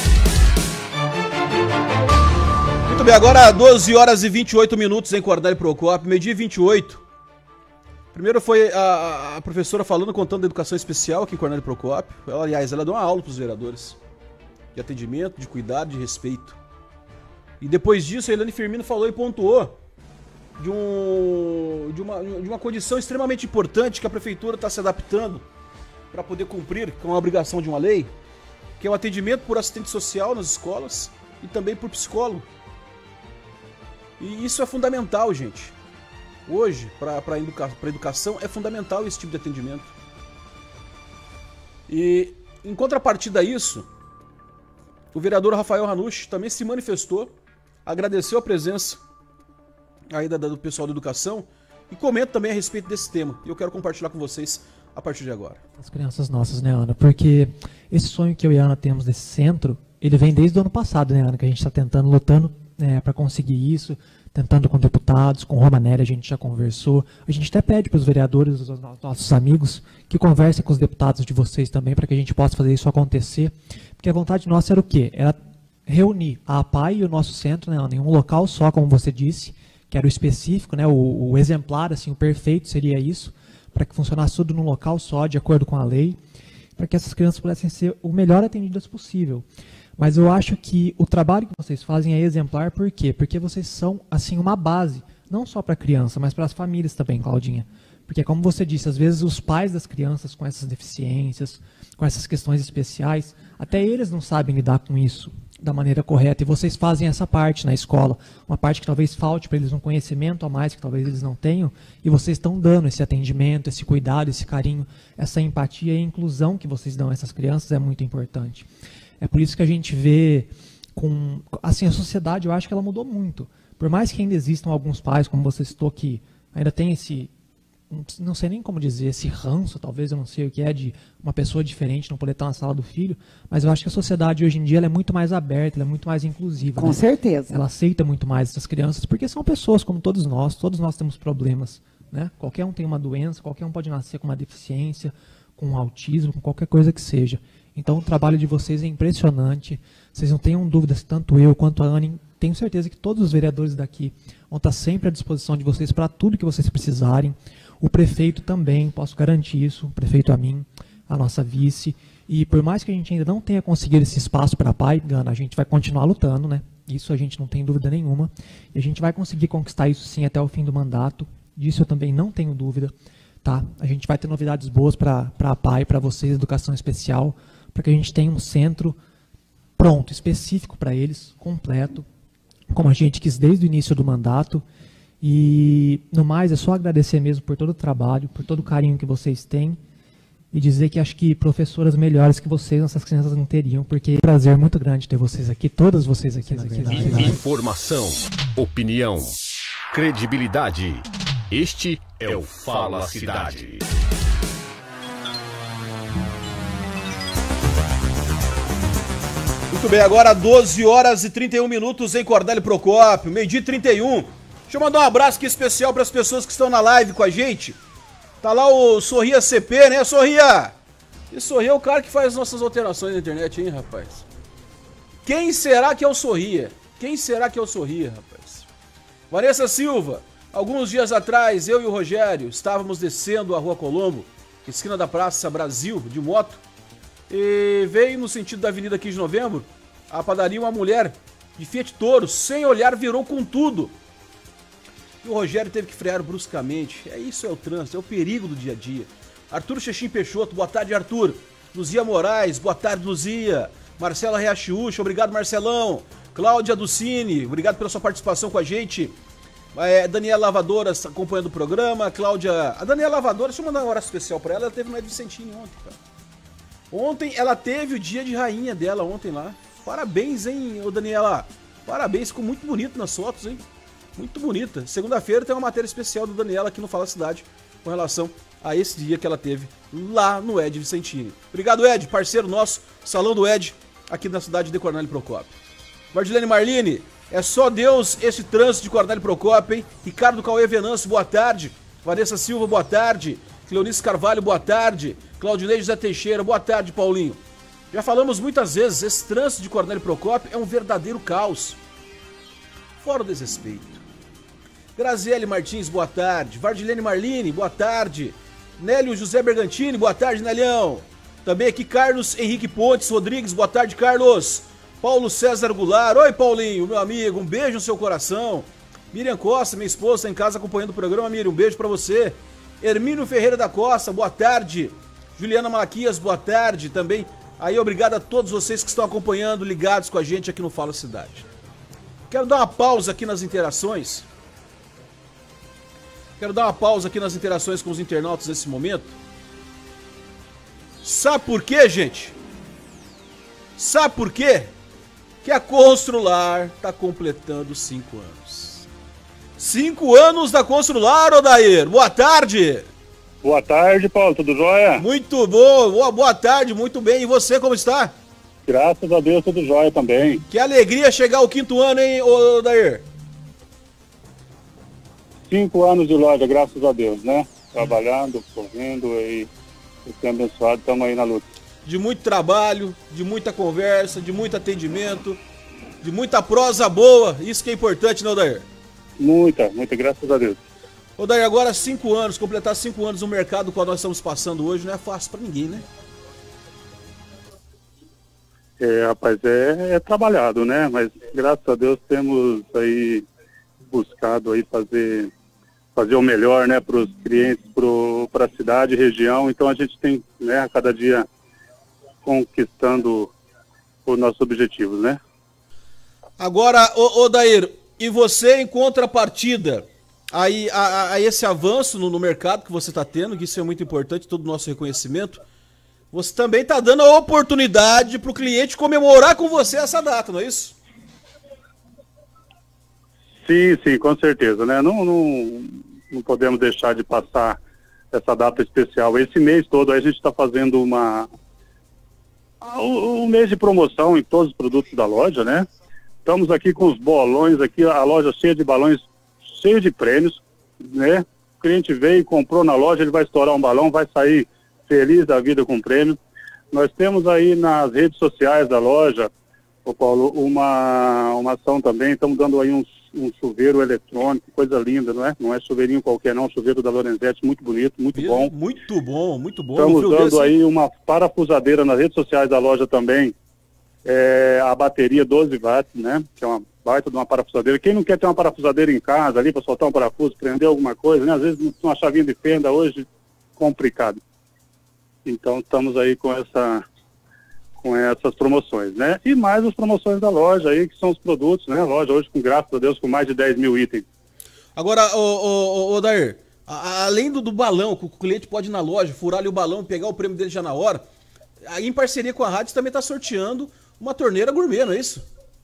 Muito bem, agora doze horas e vinte e oito minutos em Cornélio Procópio, meio-dia e vinte e oito. Primeiro foi a, a professora falando, contando da educação especial aqui em Cornélio Procópio. Ela, aliás, ela deu uma aula para os vereadores de atendimento, de cuidado, de respeito. E depois disso, a Elaine Firmino falou e pontuou de, um, de, uma, de uma condição extremamente importante que a prefeitura está se adaptando para poder cumprir com a obrigação de uma lei, que é o atendimento por assistente social nas escolas e também por psicólogo. E isso é fundamental, gente. Hoje, para a educa educação, é fundamental esse tipo de atendimento. E, em contrapartida a isso, o vereador Rafael Ranucci também se manifestou, agradeceu a presença aí da, do pessoal da educação e comenta também a respeito desse tema. E eu quero compartilhar com vocês a partir de agora. As crianças nossas, né, Ana? Porque esse sonho que eu e a Ana temos desse centro, ele vem desde o ano passado, né, Ana? Que a gente está tentando, lutando, né, para conseguir isso, tentando com deputados, com Romanelli, a gente já conversou. A gente até pede para os vereadores, os nossos amigos, que conversem com os deputados de vocês também, para que a gente possa fazer isso acontecer. Porque a vontade nossa era o quê? Era reunir a APAI e o nosso centro, né, Ana, em um local só, como você disse, que era o específico, né, o, o exemplar, assim, o perfeito seria isso, para que funcionasse tudo num local só, de acordo com a lei, para que essas crianças pudessem ser o melhor atendidas possível. Mas eu acho que o trabalho que vocês fazem é exemplar, por quê? Porque vocês são, assim, uma base, não só para a criança, mas para as famílias também, Claudinha. Porque, como você disse, às vezes os pais das crianças com essas deficiências, com essas questões especiais, até eles não sabem lidar com isso da maneira correta. E vocês fazem essa parte na escola, uma parte que talvez falte para eles um conhecimento a mais, que talvez eles não tenham, e vocês estão dando esse atendimento, esse cuidado, esse carinho, essa empatia e inclusão que vocês dão a essas crianças é muito importante. É por isso que a gente vê, com, assim, a sociedade, eu acho que ela mudou muito. Por mais que ainda existam alguns pais, como você citou, que ainda tem esse, não sei nem como dizer, esse ranço, talvez, eu não sei o que é, de uma pessoa diferente não poder estar na sala do filho, mas eu acho que a sociedade hoje em dia ela é muito mais aberta, ela é muito mais inclusiva. Com né? certeza. Ela aceita muito mais essas crianças, porque são pessoas como todos nós, todos nós temos problemas, né? Qualquer um tem uma doença, qualquer um pode nascer com uma deficiência, com um autismo, com qualquer coisa que seja. Então o trabalho de vocês é impressionante, vocês não tenham dúvidas, tanto eu quanto a Anne, tenho certeza que todos os vereadores daqui vão estar sempre à disposição de vocês para tudo que vocês precisarem. O prefeito também, posso garantir isso, o prefeito a mim, a nossa vice. E por mais que a gente ainda não tenha conseguido esse espaço para a Pai, Gana, a gente vai continuar lutando, né? Isso a gente não tem dúvida nenhuma. E a gente vai conseguir conquistar isso sim até o fim do mandato. Disso eu também não tenho dúvida. Tá? A gente vai ter novidades boas para a Pai, para vocês, educação especial, para que a gente tenha um centro pronto, específico para eles, completo, como a gente quis desde o início do mandato. E, no mais, é só agradecer mesmo por todo o trabalho, por todo o carinho que vocês têm e dizer que acho que professoras melhores que vocês, essas crianças não teriam, porque é um prazer muito grande ter vocês aqui, todas vocês aqui, na verdade. Informação, opinião, credibilidade. Este é o Fala Cidade. Muito bem, agora doze horas e trinta e um minutos em Cornélio Procópio, meio-dia e trinta e um. Deixa eu mandar um abraço aqui especial para as pessoas que estão na live com a gente. Tá lá o Sorria C P, né, Sorria? E Sorria é o cara que faz nossas alterações na internet, hein, rapaz? Quem será que é o Sorria? Quem será que é o Sorria, rapaz? Vanessa Silva, alguns dias atrás, eu e o Rogério estávamos descendo a Rua Colombo, esquina da Praça Brasil, de moto, e veio no sentido da Avenida quinze de Novembro, a padaria, uma mulher de Fiat Toro, sem olhar, virou com tudo. E o Rogério teve que frear bruscamente. É isso, é o trânsito, é o perigo do dia a dia. Arthur Chechim Peixoto, boa tarde, Arthur. Luzia Moraes, boa tarde, Luzia. Marcela Reachiúcha, obrigado, Marcelão. Cláudia Ducini, obrigado pela sua participação com a gente. É, Daniela Lavadora acompanhando o programa. Cláudia... A Daniela Lavadora, deixa eu mandar um abraço especial pra ela. Ela teve no Ed Vicentini ontem, cara. Ontem ela teve o dia de rainha dela, ontem lá. Parabéns, hein, ô Daniela. Parabéns, ficou muito bonito nas fotos, hein. Muito bonita. Segunda-feira tem uma matéria especial do Daniela aqui no Fala Cidade com relação a esse dia que ela teve lá no Ed Vicentini. Obrigado, Ed, parceiro nosso, Salão do Ed, aqui na cidade de Cornélio Procópio. Vardilene Marlini, é só Deus esse trânsito de Cornélio Procópio, hein? Ricardo Cauê Venâncio, boa tarde. Vanessa Silva, boa tarde. Cleonice Carvalho, boa tarde. Claudinei José Teixeira, boa tarde, Paulinho. Já falamos muitas vezes, esse trânsito de Cornélio Procópio é um verdadeiro caos. Fora o desrespeito. Graziele Martins, boa tarde. Vardilene Marlini, boa tarde. Nélio José Bergantini, boa tarde, Nelhão. Também aqui Carlos Henrique Pontes Rodrigues, boa tarde, Carlos. Paulo César Goulart, oi, Paulinho, meu amigo, um beijo no seu coração. Miriam Costa, minha esposa, está em casa acompanhando o programa. Miriam, um beijo pra você. Hermínio Ferreira da Costa, boa tarde. Juliana Malaquias, boa tarde também. Aí, obrigado a todos vocês que estão acompanhando, ligados com a gente aqui no Fala Cidade. Quero dar uma pausa aqui nas interações. Quero dar uma pausa aqui nas interações com os internautas nesse momento. Sabe por quê, gente? Sabe por quê? Que a Constrular está completando cinco anos. Cinco anos da Constrular, Odair. Boa tarde. Boa tarde, Paulo. Tudo jóia? Muito bom. Boa, boa tarde, muito bem. E você, como está? Graças a Deus, tudo jóia também. Que alegria chegar ao quinto ano, hein, Odair? Cinco anos de loja, graças a Deus, né? Trabalhando, correndo e sendo abençoado, estamos aí na luta. De muito trabalho, de muita conversa, de muito atendimento, de muita prosa boa, isso que é importante, né, Odair? Muita, muita, graças a Deus. Odair, agora cinco anos, completar cinco anos no mercado qual nós estamos passando hoje não é fácil pra ninguém, né? É, rapaz, é, é trabalhado, né? Mas graças a Deus temos aí buscado aí fazer, fazer o melhor, né, para os clientes, para a cidade e região. Então a gente tem, né, a cada dia conquistando os nossos objetivos, né? Agora, ô, ô Dair, e você em contrapartida aí, a, a esse avanço no, no mercado que você está tendo, que isso é muito importante, todo o nosso reconhecimento, você também está dando a oportunidade para o cliente comemorar com você essa data, não é isso? Sim, sim, com certeza, né? Não, não, não podemos deixar de passar essa data especial. Esse mês todo aí a gente está fazendo uma um mês de promoção em todos os produtos da loja, né? Estamos aqui com os bolões aqui, a loja cheia de balões, cheia de prêmios, né? O cliente veio e comprou na loja, ele vai estourar um balão, vai sair feliz da vida com o prêmio. Nós temos aí nas redes sociais da loja, ô Paulo, uma, uma ação também, estamos dando aí um, um chuveiro eletrônico, coisa linda, não é? Não é chuveirinho qualquer não, chuveiro da Lorenzetti, muito bonito, muito bom. Muito bom, muito bom. Estamos dando desse... aí uma parafusadeira nas redes sociais da loja também, é, a bateria doze watts, né? Que é uma baita de uma parafusadeira. Quem não quer ter uma parafusadeira em casa ali para soltar um parafuso, prender alguma coisa, né? Às vezes uma chavinha de fenda hoje, complicado. Então estamos aí com essa com essas promoções, né? E mais as promoções da loja aí, que são os produtos, né? A loja hoje, com graças a Deus, com mais de dez mil itens. Agora, ô, ô, ô Dair, a, além do, do balão, que o cliente pode ir na loja, furar ali o balão, pegar o prêmio dele já na hora, aí em parceria com a rádio, você também está sorteando uma torneira gourmet, não é isso?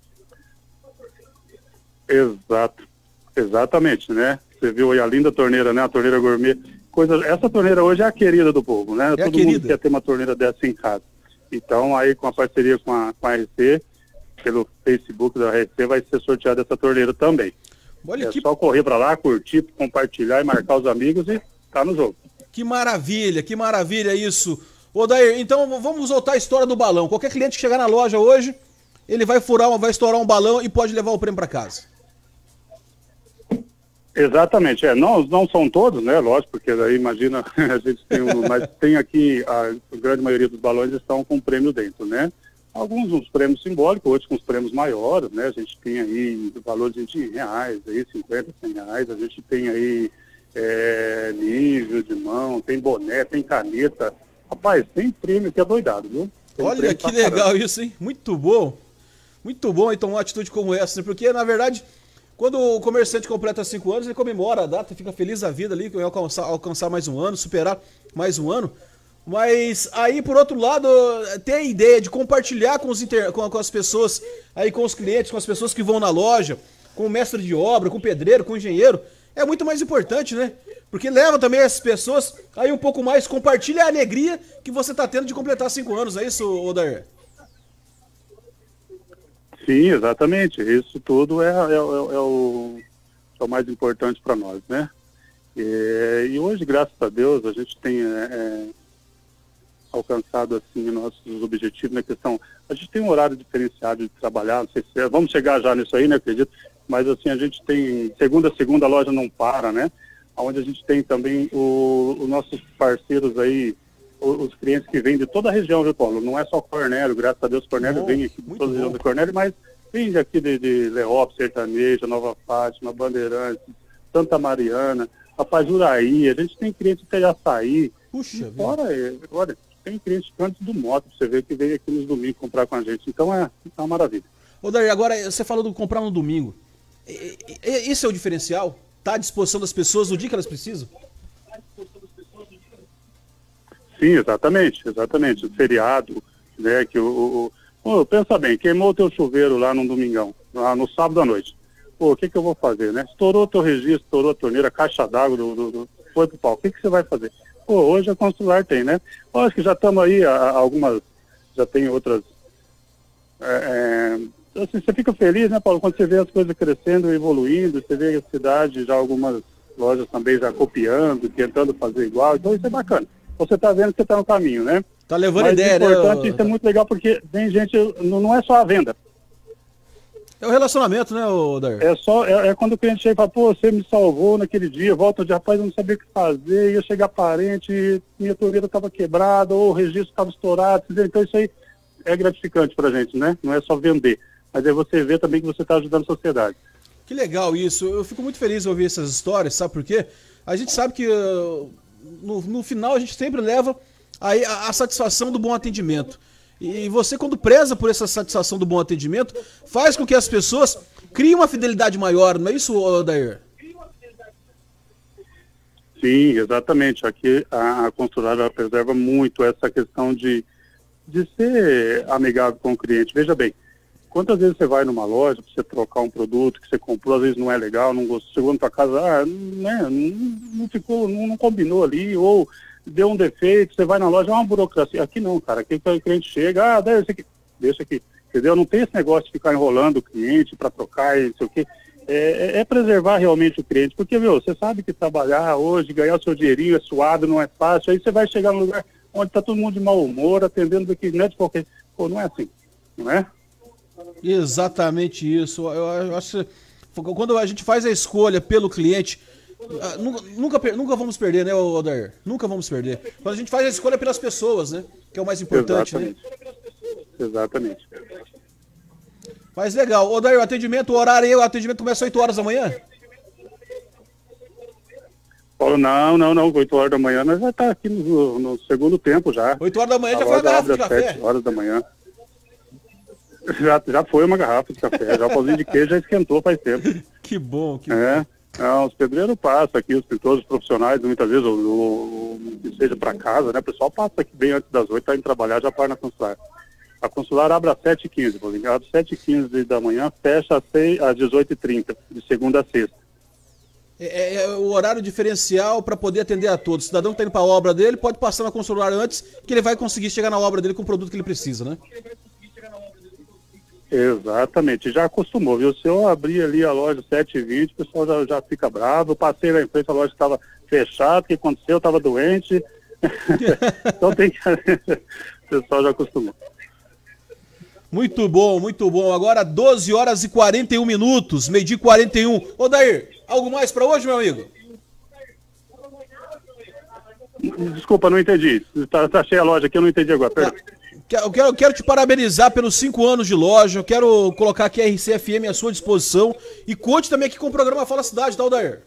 Exato, exatamente, né? Você viu aí a linda torneira, né? A torneira gourmet. Coisa, essa torneira hoje é a querida do povo, né? É Todo mundo quer ter uma torneira dessa em casa. Então, aí com a parceria com a, com a R C, pelo Facebook da R C, vai ser sorteada essa torneira também. Olha é que... só correr para lá, curtir, compartilhar e marcar os amigos e tá no jogo. Que maravilha, que maravilha isso. Ô Dair, então vamos voltar à história do balão. Qualquer cliente que chegar na loja hoje, ele vai furar, vai estourar um balão e pode levar o prêmio para casa. Exatamente, é, não, não são todos, né, lógico, porque daí imagina, a gente tem um, mas tem aqui, a, a grande maioria dos balões estão com prêmio dentro, né, alguns uns prêmios simbólicos, outros com os prêmios maiores, né, a gente tem aí valores de reais, aí cinquenta, cem reais, a gente tem aí é, nível de mão, tem boné, tem caneta, rapaz, tem prêmio que é doidado, viu? Tem Olha que legal caramba. Isso, hein, muito bom, muito bom então uma atitude como essa, né? Porque na verdade... Quando o comerciante completa cinco anos, ele comemora a data, fica feliz da vida ali, que vai alcançar, alcançar mais um ano, superar mais um ano. Mas aí, por outro lado, ter a ideia de compartilhar com, os inter... com, com as pessoas, aí com os clientes, com as pessoas que vão na loja, com o mestre de obra, com o pedreiro, com o engenheiro, é muito mais importante, né? Porque leva também essas pessoas aí um pouco mais, compartilha a alegria que você está tendo de completar cinco anos, é isso, Odair? Sim, exatamente. Isso tudo é, é, é, é, o, é o mais importante para nós, né? E, e hoje, graças a Deus, a gente tem é, é, alcançado assim nossos objetivos na questão. A gente tem um horário diferenciado de trabalhar, não sei se é, vamos chegar já nisso aí, né, acredito. Mas assim, a gente tem, segunda a segunda a loja não para, né? Onde a gente tem também o, os nossos parceiros aí, os clientes que vêm de toda a região, viu, Paulo? Não é só Cornélio, graças a Deus Cornélio vem aqui de toda a região de Cornélio, mas vem aqui de, de Leópolis, Sertaneja, Nova Fátima, Bandeirantes, Santa Mariana, rapaz, Uraí, a gente tem cliente de Açaí. Puxa, fora, olha, tem cliente antes do Moto, pra você ver, que veio aqui nos domingos comprar com a gente. Então é, é uma maravilha. Ô, Dair, agora você falou do comprar no domingo. E, e, esse é o diferencial? Tá à disposição das pessoas no dia que elas precisam? Sim, exatamente, exatamente. O feriado, né, que o, o, o... Pensa bem, queimou o teu chuveiro lá no domingão, lá no sábado à noite. Pô, o que que eu vou fazer, né? Estourou o teu registro, estourou a torneira, a caixa d'água, do, do, do, foi pro pau. O que que você vai fazer? Pô, hoje a Constrular tem, né? Acho que já estamos aí, a, a, algumas, já tem outras... É, é, assim, você fica feliz, né, Paulo, quando você vê as coisas crescendo, evoluindo, você vê a cidade, já algumas lojas também já copiando, tentando fazer igual, então isso é bacana. Você está vendo que você está no caminho, né? Tá levando Mas ideia, é importante, né? Isso é muito legal porque vem gente, não, não é só a venda. É o relacionamento, né, Odair? É só, é, é quando o cliente chega e fala, pô, você me salvou naquele dia, volta de rapaz, eu não sabia o que fazer, ia chegar parente, minha torneira estava quebrada, ou o registro estava estourado, entendeu? Então isso aí é gratificante pra gente, né? Não é só vender, mas é você ver também que você está ajudando a sociedade. Que legal isso. Eu fico muito feliz em ouvir essas histórias, sabe por quê? A gente sabe que uh, no, no final a gente sempre leva aí a, a satisfação do bom atendimento. E você, quando preza por essa satisfação do bom atendimento, faz com que as pessoas criem uma fidelidade maior, não é isso, Odair? Sim, exatamente. Aqui a, a construtora preserva muito essa questão de, de ser amigável com o cliente. Veja bem, quantas vezes você vai numa loja para você trocar um produto que você comprou, às vezes não é legal, não gostou, chegou na tua casa, ah, né, não, não ficou, não, não combinou ali, ou deu um defeito, você vai na loja, é uma burocracia. Aqui não, cara, aqui o cliente chega, ah, deixa aqui, deixa aqui, entendeu? Não tem esse negócio de ficar enrolando o cliente para trocar e não sei o quê. É, é preservar realmente o cliente, porque, meu, você sabe que trabalhar hoje, ganhar o seu dinheirinho é suado, não é fácil, aí você vai chegar num lugar onde tá todo mundo de mau humor, atendendo daqui, não é de qualquer... Pô, não é assim, não é? Exatamente isso. Eu, eu acho que quando a gente faz a escolha pelo cliente, nunca, nunca, nunca vamos perder, né, Odair? Nunca vamos perder. Quando a gente faz a escolha pelas pessoas, né, que é o mais importante, Exatamente. né? Exatamente. Mas legal. Odair, o atendimento, o horário aí, o atendimento começa às oito horas da manhã? Paulo, não, não, não, oito horas da manhã, nós já tá aqui no, no segundo tempo já. oito horas da manhã a já foi uma garrafa de café? sete horas da manhã. Já, já foi uma garrafa de café, já o pãozinho de queijo já esquentou faz tempo. Que bom, que é. bom. Não, os pedreiros passam aqui, os pintores profissionais, muitas vezes, ou, ou, que seja para casa, né? O pessoal passa aqui bem antes das oito, tá indo trabalhar, já para na consular. A consular abre às sete e quinze, Paulinho. Abre às sete e quinze da manhã, fecha às dezoito e trinta, de segunda a sexta. É, é o horário diferencial para poder atender a todos. O cidadão que está indo para a obra dele pode passar na consular antes, que ele vai conseguir chegar na obra dele com o produto que ele precisa, né? Exatamente, já acostumou, viu? Se eu abrir ali a loja sete e vinte, o pessoal já, já fica bravo. Eu passei lá em frente, a loja estava fechada, o que aconteceu? Eu estava doente. Então tem que... o pessoal já acostumou. Muito bom, muito bom. Agora doze horas e quarenta e um minutos, meio-dia e quarenta e um. Odair, algo mais para hoje, meu amigo? Desculpa, não entendi. Tá, tá cheia a loja aqui, eu não entendi agora. Perdão. Eu quero, eu quero te parabenizar pelos cinco anos de loja. Eu quero colocar aqui a R C F M à sua disposição. E conte também aqui com o programa Fala Cidade, tá, Odair?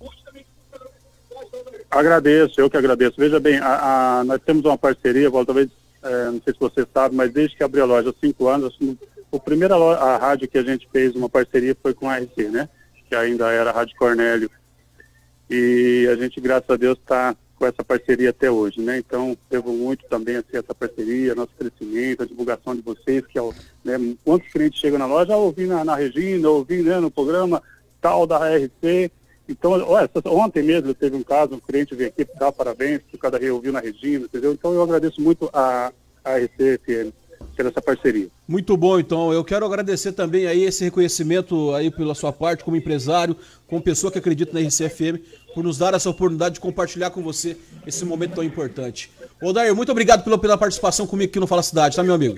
Agradeço, eu que agradeço. Veja bem, a, a, nós temos uma parceria, igual, talvez, é, não sei se você sabe, mas desde que abriu a loja há cinco anos, assim, o primeiro a, a rádio que a gente fez uma parceria foi com a R C, né? Que ainda era a Rádio Cornélio. E a gente, graças a Deus, está com essa parceria até hoje, né? Então, devo muito também assim, essa parceria, nosso crescimento, a divulgação de vocês, que é o, né, quantos clientes chegam na loja, ah, ouvi na, na Regina, ouvi, né, no programa tal da R C. Então, olha, ontem mesmo teve um caso, um cliente veio aqui dar parabéns, que cada dia ouviu na Regina, entendeu? Então, eu agradeço muito a, a R C F M por essa parceria. Muito bom, então. Eu quero agradecer também aí esse reconhecimento aí pela sua parte, como empresário, como pessoa que acredita na R C F M, por nos dar essa oportunidade de compartilhar com você esse momento tão importante. Odair, muito obrigado pela, pela participação comigo aqui no Fala Cidade, tá, meu amigo?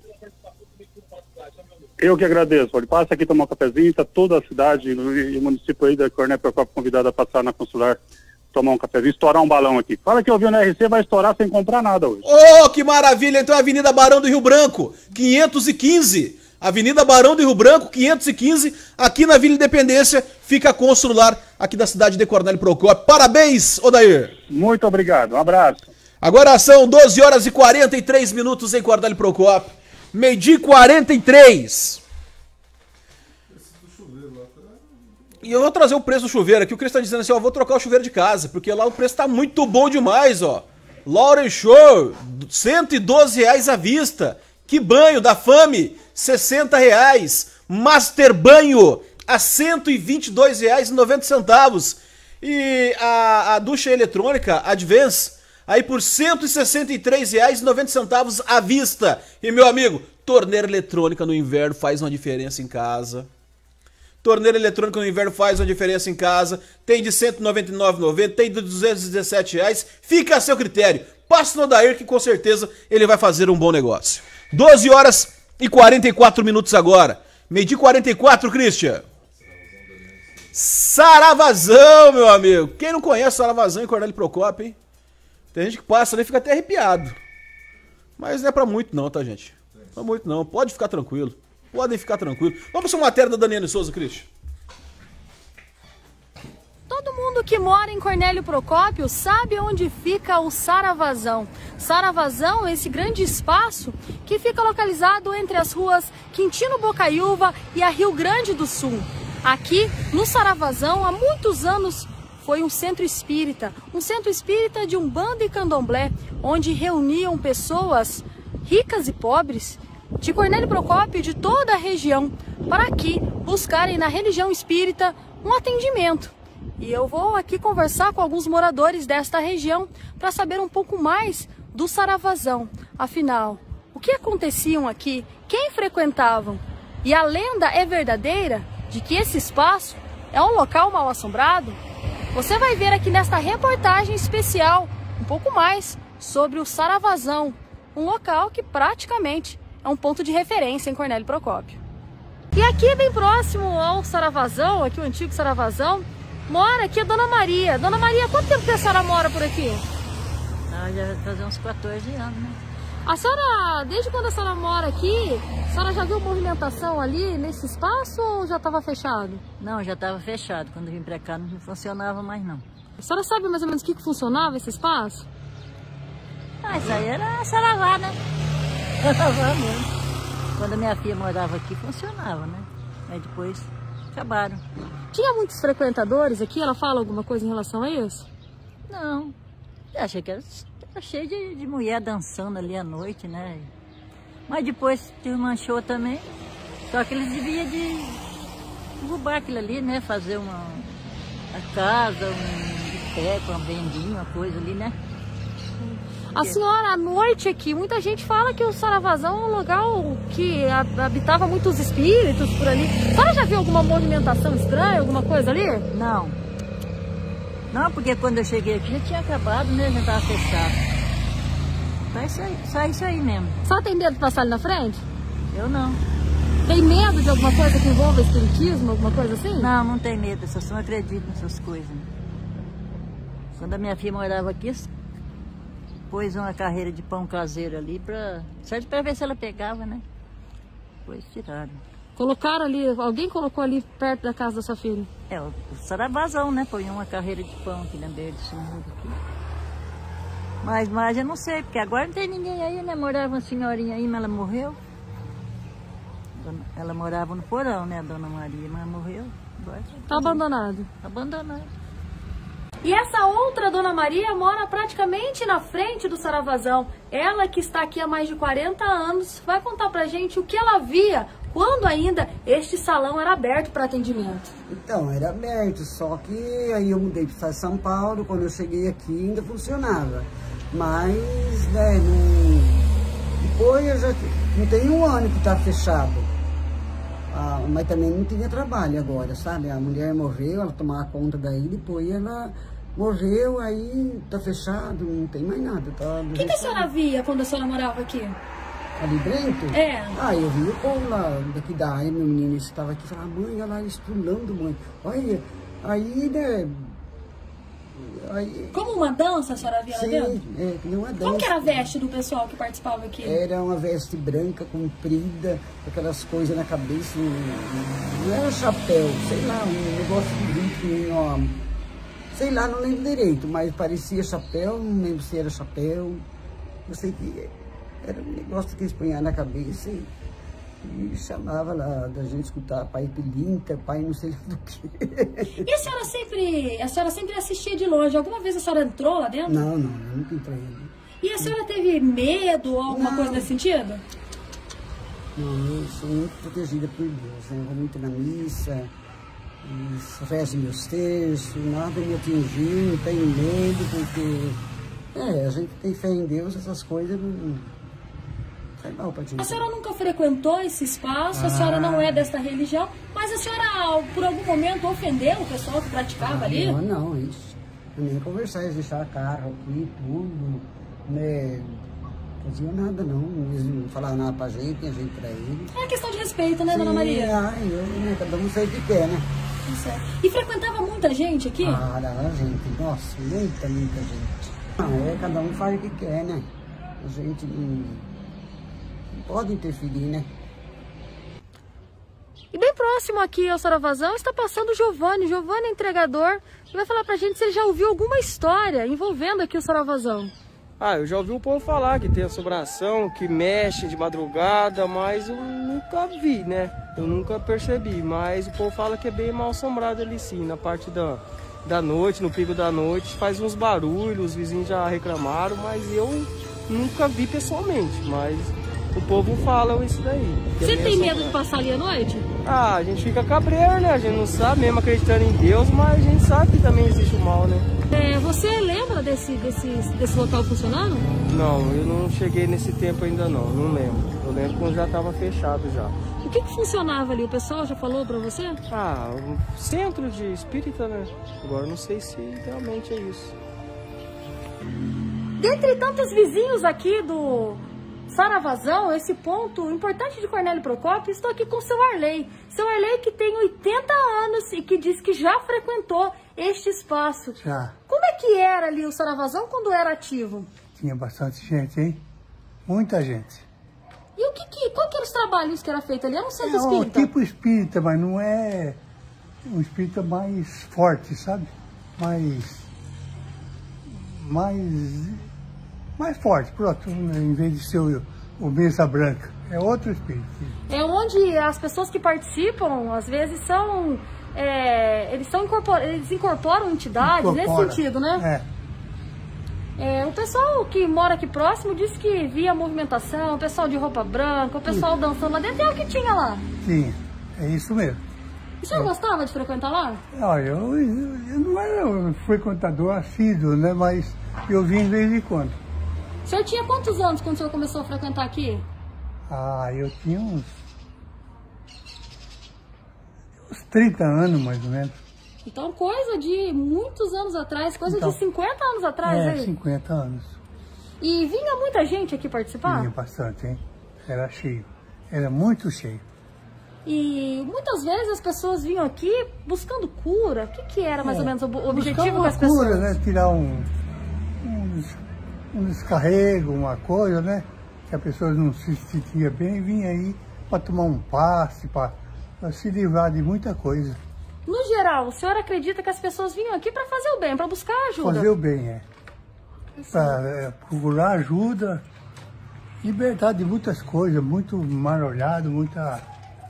Eu que agradeço. Olha, passa aqui tomar um cafezinho, tá toda a cidade e o município aí da Cornélio Procópio convidado a passar na consular, tomar um cafezinho, estourar um balão aqui. Fala que ouviu na R C, vai estourar sem comprar nada hoje. Oh, que maravilha! Então, Avenida Barão do Rio Branco, quinhentos e quinze. Avenida Barão do Rio Branco, quinhentos e quinze, aqui na Vila Independência, fica a consular aqui da cidade de Cornélio Procópio. Parabéns, Odair! Muito obrigado, um abraço. Agora são doze horas e quarenta e três minutos em Cornélio Procópio. Meio-dia e quarenta e três. E eu vou trazer o preço do chuveiro aqui. O Cris está dizendo assim, ó, vou trocar o chuveiro de casa, porque lá o preço tá muito bom demais, ó. Lauren Show, cento e doze reais à vista. Que banho da Fame, sessenta reais. Master Banho, a cento e vinte e dois reais e noventa centavos. E a, a ducha eletrônica, Advance, aí por cento e sessenta e três reais e noventa centavos à vista. E, meu amigo, torneira eletrônica no inverno faz uma diferença em casa. Torneira eletrônica no inverno faz uma diferença em casa. Tem de cento e noventa e nove reais e noventa centavos, tem de duzentos e dezessete reais. Fica a seu critério. Passa no Odair que com certeza ele vai fazer um bom negócio. doze horas e quarenta e quatro minutos agora. Meio-dia e quarenta e quatro, Christian. Saravazão, meu amigo. Quem não conhece Saravazão em Cornélio Procópio, hein? Tem gente que passa ali e fica até arrepiado. Mas não é pra muito não, tá, gente? Não muito não, pode ficar tranquilo. Podem ficar tranquilo. Vamos para a matéria da Daniela Souza, Cristian. Todo mundo que mora em Cornélio Procópio sabe onde fica o Saravazão. Saravazão é esse grande espaço que fica localizado entre as ruas Quintino Bocaiúva e a Rio Grande do Sul. Aqui, no Saravazão, há muitos anos, foi um centro espírita, um centro espírita de Umbanda e Candomblé, onde reuniam pessoas ricas e pobres de Cornélio Procópio e de toda a região, para aqui buscarem na religião espírita um atendimento. E eu vou aqui conversar com alguns moradores desta região para saber um pouco mais do Saravazão. Afinal, o que aconteciam aqui? Quem frequentavam? E a lenda é verdadeira de que esse espaço é um local mal assombrado? Você vai ver aqui nesta reportagem especial um pouco mais sobre o Saravazão, um local que praticamente é um ponto de referência em Cornélio Procópio. E aqui bem próximo ao Saravazão, aqui o antigo Saravazão, mora aqui a Dona Maria. Dona Maria, quanto tempo que a senhora mora por aqui? Ah, já vai fazer uns quatorze anos, né? A senhora, desde quando a senhora mora aqui, a senhora já viu movimentação ali nesse espaço ou já estava fechado? Não, já estava fechado. Quando vim pra cá não funcionava mais não. A senhora sabe mais ou menos o que, que funcionava esse espaço? Ah, isso aí era saravá, né? Saravá mesmo. Quando a minha filha morava aqui, funcionava, né? Aí depois acabaram. Tinha muitos frequentadores aqui? Ela fala alguma coisa em relação a isso? Não. Eu achei que era, era cheio de, de mulher dançando ali à noite, né? Mas depois desmanchou também. Só que eles deviam de derrubar aquilo ali, né? Fazer uma, uma casa, um boteco, uma vendinha, uma coisa ali, né? A senhora, à noite aqui, muita gente fala que o Saravazão é um lugar que habitava muitos espíritos por ali. A senhora já viu alguma movimentação estranha, alguma coisa ali? Não. Não, porque quando eu cheguei aqui já tinha acabado, né? Já estava fechado. Só isso aí, só isso aí mesmo. A senhora tem medo de passar ali na frente? Eu não. Tem medo de alguma coisa que envolva espiritismo, alguma coisa assim? Não, não tem medo, eu só não acredito nessas coisas. Quando a minha filha morava aqui, pôs uma carreira de pão caseiro ali pra, só para ver se ela pegava, né? Depois tiraram. Colocaram ali, alguém colocou ali perto da casa da sua filha? É, o Saravazão, né? Põe uma carreira de pão aqui na beira desse muro aqui. Mas, mas eu não sei, porque agora não tem ninguém aí, né? Morava uma senhorinha aí, mas ela morreu. Ela morava no porão, né, a Dona Maria, mas morreu. Agora tá abandonado. Abandonado. E essa outra Dona Maria mora praticamente na frente do Saravazão. Ela que está aqui há mais de quarenta anos vai contar pra gente o que ela via quando ainda este salão era aberto para atendimento. Então, era aberto, só que aí eu mudei para o estado de São Paulo, quando eu cheguei aqui ainda funcionava. Mas, né, não... depois eu já... não tem um ano que está fechado. Ah, mas também não tinha trabalho agora, sabe? A mulher morreu, ela tomava conta daí, depois ela morreu, aí tá fechado, não tem mais nada. Tá, o que, que a senhora via quando a senhora morava aqui? Ali dentro? É. Ah, eu vi o povo lá, daqui da área, meu menino estava aqui, falava, mãe, olha lá, eles pulando, mãe. Olha, aí, né... Aí... Como uma dança a senhora via lá dentro? Sim, é, que uma dança. Como que era a veste do pessoal que participava aqui? Era uma veste branca, comprida, com aquelas coisas na cabeça, um, não era chapéu, sei lá, um negócio de bico, ó, sei lá, não lembro direito, mas parecia chapéu, não lembro se era chapéu, eu sei que era um negócio que eles punham na cabeça e, e chamava lá da gente escutar pai Pilinta, pai não sei do que. E a senhora sempre, a senhora sempre assistia de longe, alguma vez a senhora entrou lá dentro? Não, não, eu nunca entrei. E a senhora teve medo ou alguma não. coisa nesse sentido? Não, eu sou muito protegida por Deus, né? Eu vou muito na missa, rezo meus textos, nada me atingiu, não tenho medo, porque é, a gente tem fé em Deus, essas coisas não faz mal pra gente. A senhora nunca frequentou esse espaço, ah. a senhora não é desta religião, mas a senhora, por algum momento, ofendeu o pessoal que praticava ah, ali? Não, não, isso. Eu nem conversar, eles deixaram carro aqui, tudo, né? Não fazia nada, não. Eles não falavam nada pra gente, a gente pra eles. É questão de respeito, né, Sim, Dona Maria? Ah, eu, né, cada um sei o que quer, né? E frequentava muita gente aqui? Ah, era gente, nossa, muita, muita gente. Não, é, cada um faz o que quer, né? A gente não... Não pode interferir, né? E bem próximo aqui ao Saravazão está passando o Giovanni. Giovanni é entregador e vai falar pra gente se ele já ouviu alguma história envolvendo aqui o Saravazão. Ah, eu já ouvi o povo falar que tem assombração, que mexe de madrugada, mas eu nunca vi, né? Eu nunca percebi, mas o povo fala que é bem mal assombrado ali sim, na parte da, da noite, no pico da noite, faz uns barulhos, os vizinhos já reclamaram, mas eu nunca vi pessoalmente, mas o povo fala isso daí. Você tem medo de passar ali à noite? Ah, a gente fica cabreiro, né? A gente não sabe, mesmo acreditando em Deus, mas a gente sabe que também existe o mal, né? É, você lembra desse, desse, desse local funcionando? Não, eu não cheguei nesse tempo ainda não, não lembro. Eu lembro quando já estava fechado já. O que que funcionava ali? O pessoal já falou pra você? Ah, um centro de espírita, né? Agora eu não sei se realmente é isso. Dentre tantos vizinhos aqui do Saravazão, esse ponto importante de Cornélio Procópio, estou aqui com o seu Arley. Seu Arley que tem oitenta anos e que diz que já frequentou este espaço. Já. Como é que era ali o Saravazão quando era ativo? Tinha bastante gente, hein? Muita gente. E o que que, qual que eram os trabalhos que era feito ali? Era um centro É espírita? um tipo espírita, mas não é um espírita mais forte, sabe? Mais... Mais... Mais forte, pronto. Em vez de ser o, o mesa branca. É outro espírito. É onde as pessoas que participam, às vezes, são... É, eles, são incorpor, eles incorporam entidades, Incorpora. nesse sentido, né? É. É, o pessoal que mora aqui próximo disse que via movimentação, o pessoal de roupa branca, o pessoal dançando lá dentro. É o que tinha lá. Tinha, é isso mesmo. E o senhor gostava de frequentar lá? Olha, eu, eu não era um frequentador assíduo, né? Mas eu vim de vez em quando. O senhor tinha quantos anos quando o senhor começou a frequentar aqui? Ah, eu tinha uns... uns trinta anos, mais ou menos. Então, coisa de muitos anos atrás, coisa Então, de cinquenta anos atrás, É, aí. cinquenta anos. E vinha muita gente aqui participar? Tinha bastante, hein? Era cheio. Era muito cheio. E muitas vezes as pessoas vinham aqui buscando cura. O que, que era mais É, ou menos o buscar objetivo uma das pessoas? cura, né? Tirar um, um, um descarrego, uma coisa, né? Que a pessoa não se sentia bem, vinha aí para tomar um passe, para se livrar de muita coisa. No geral, o senhor acredita que as pessoas vinham aqui para fazer o bem, para buscar ajuda? Fazer o bem, é. Para é, procurar ajuda, libertar de muitas coisas, muito mal olhado, muita...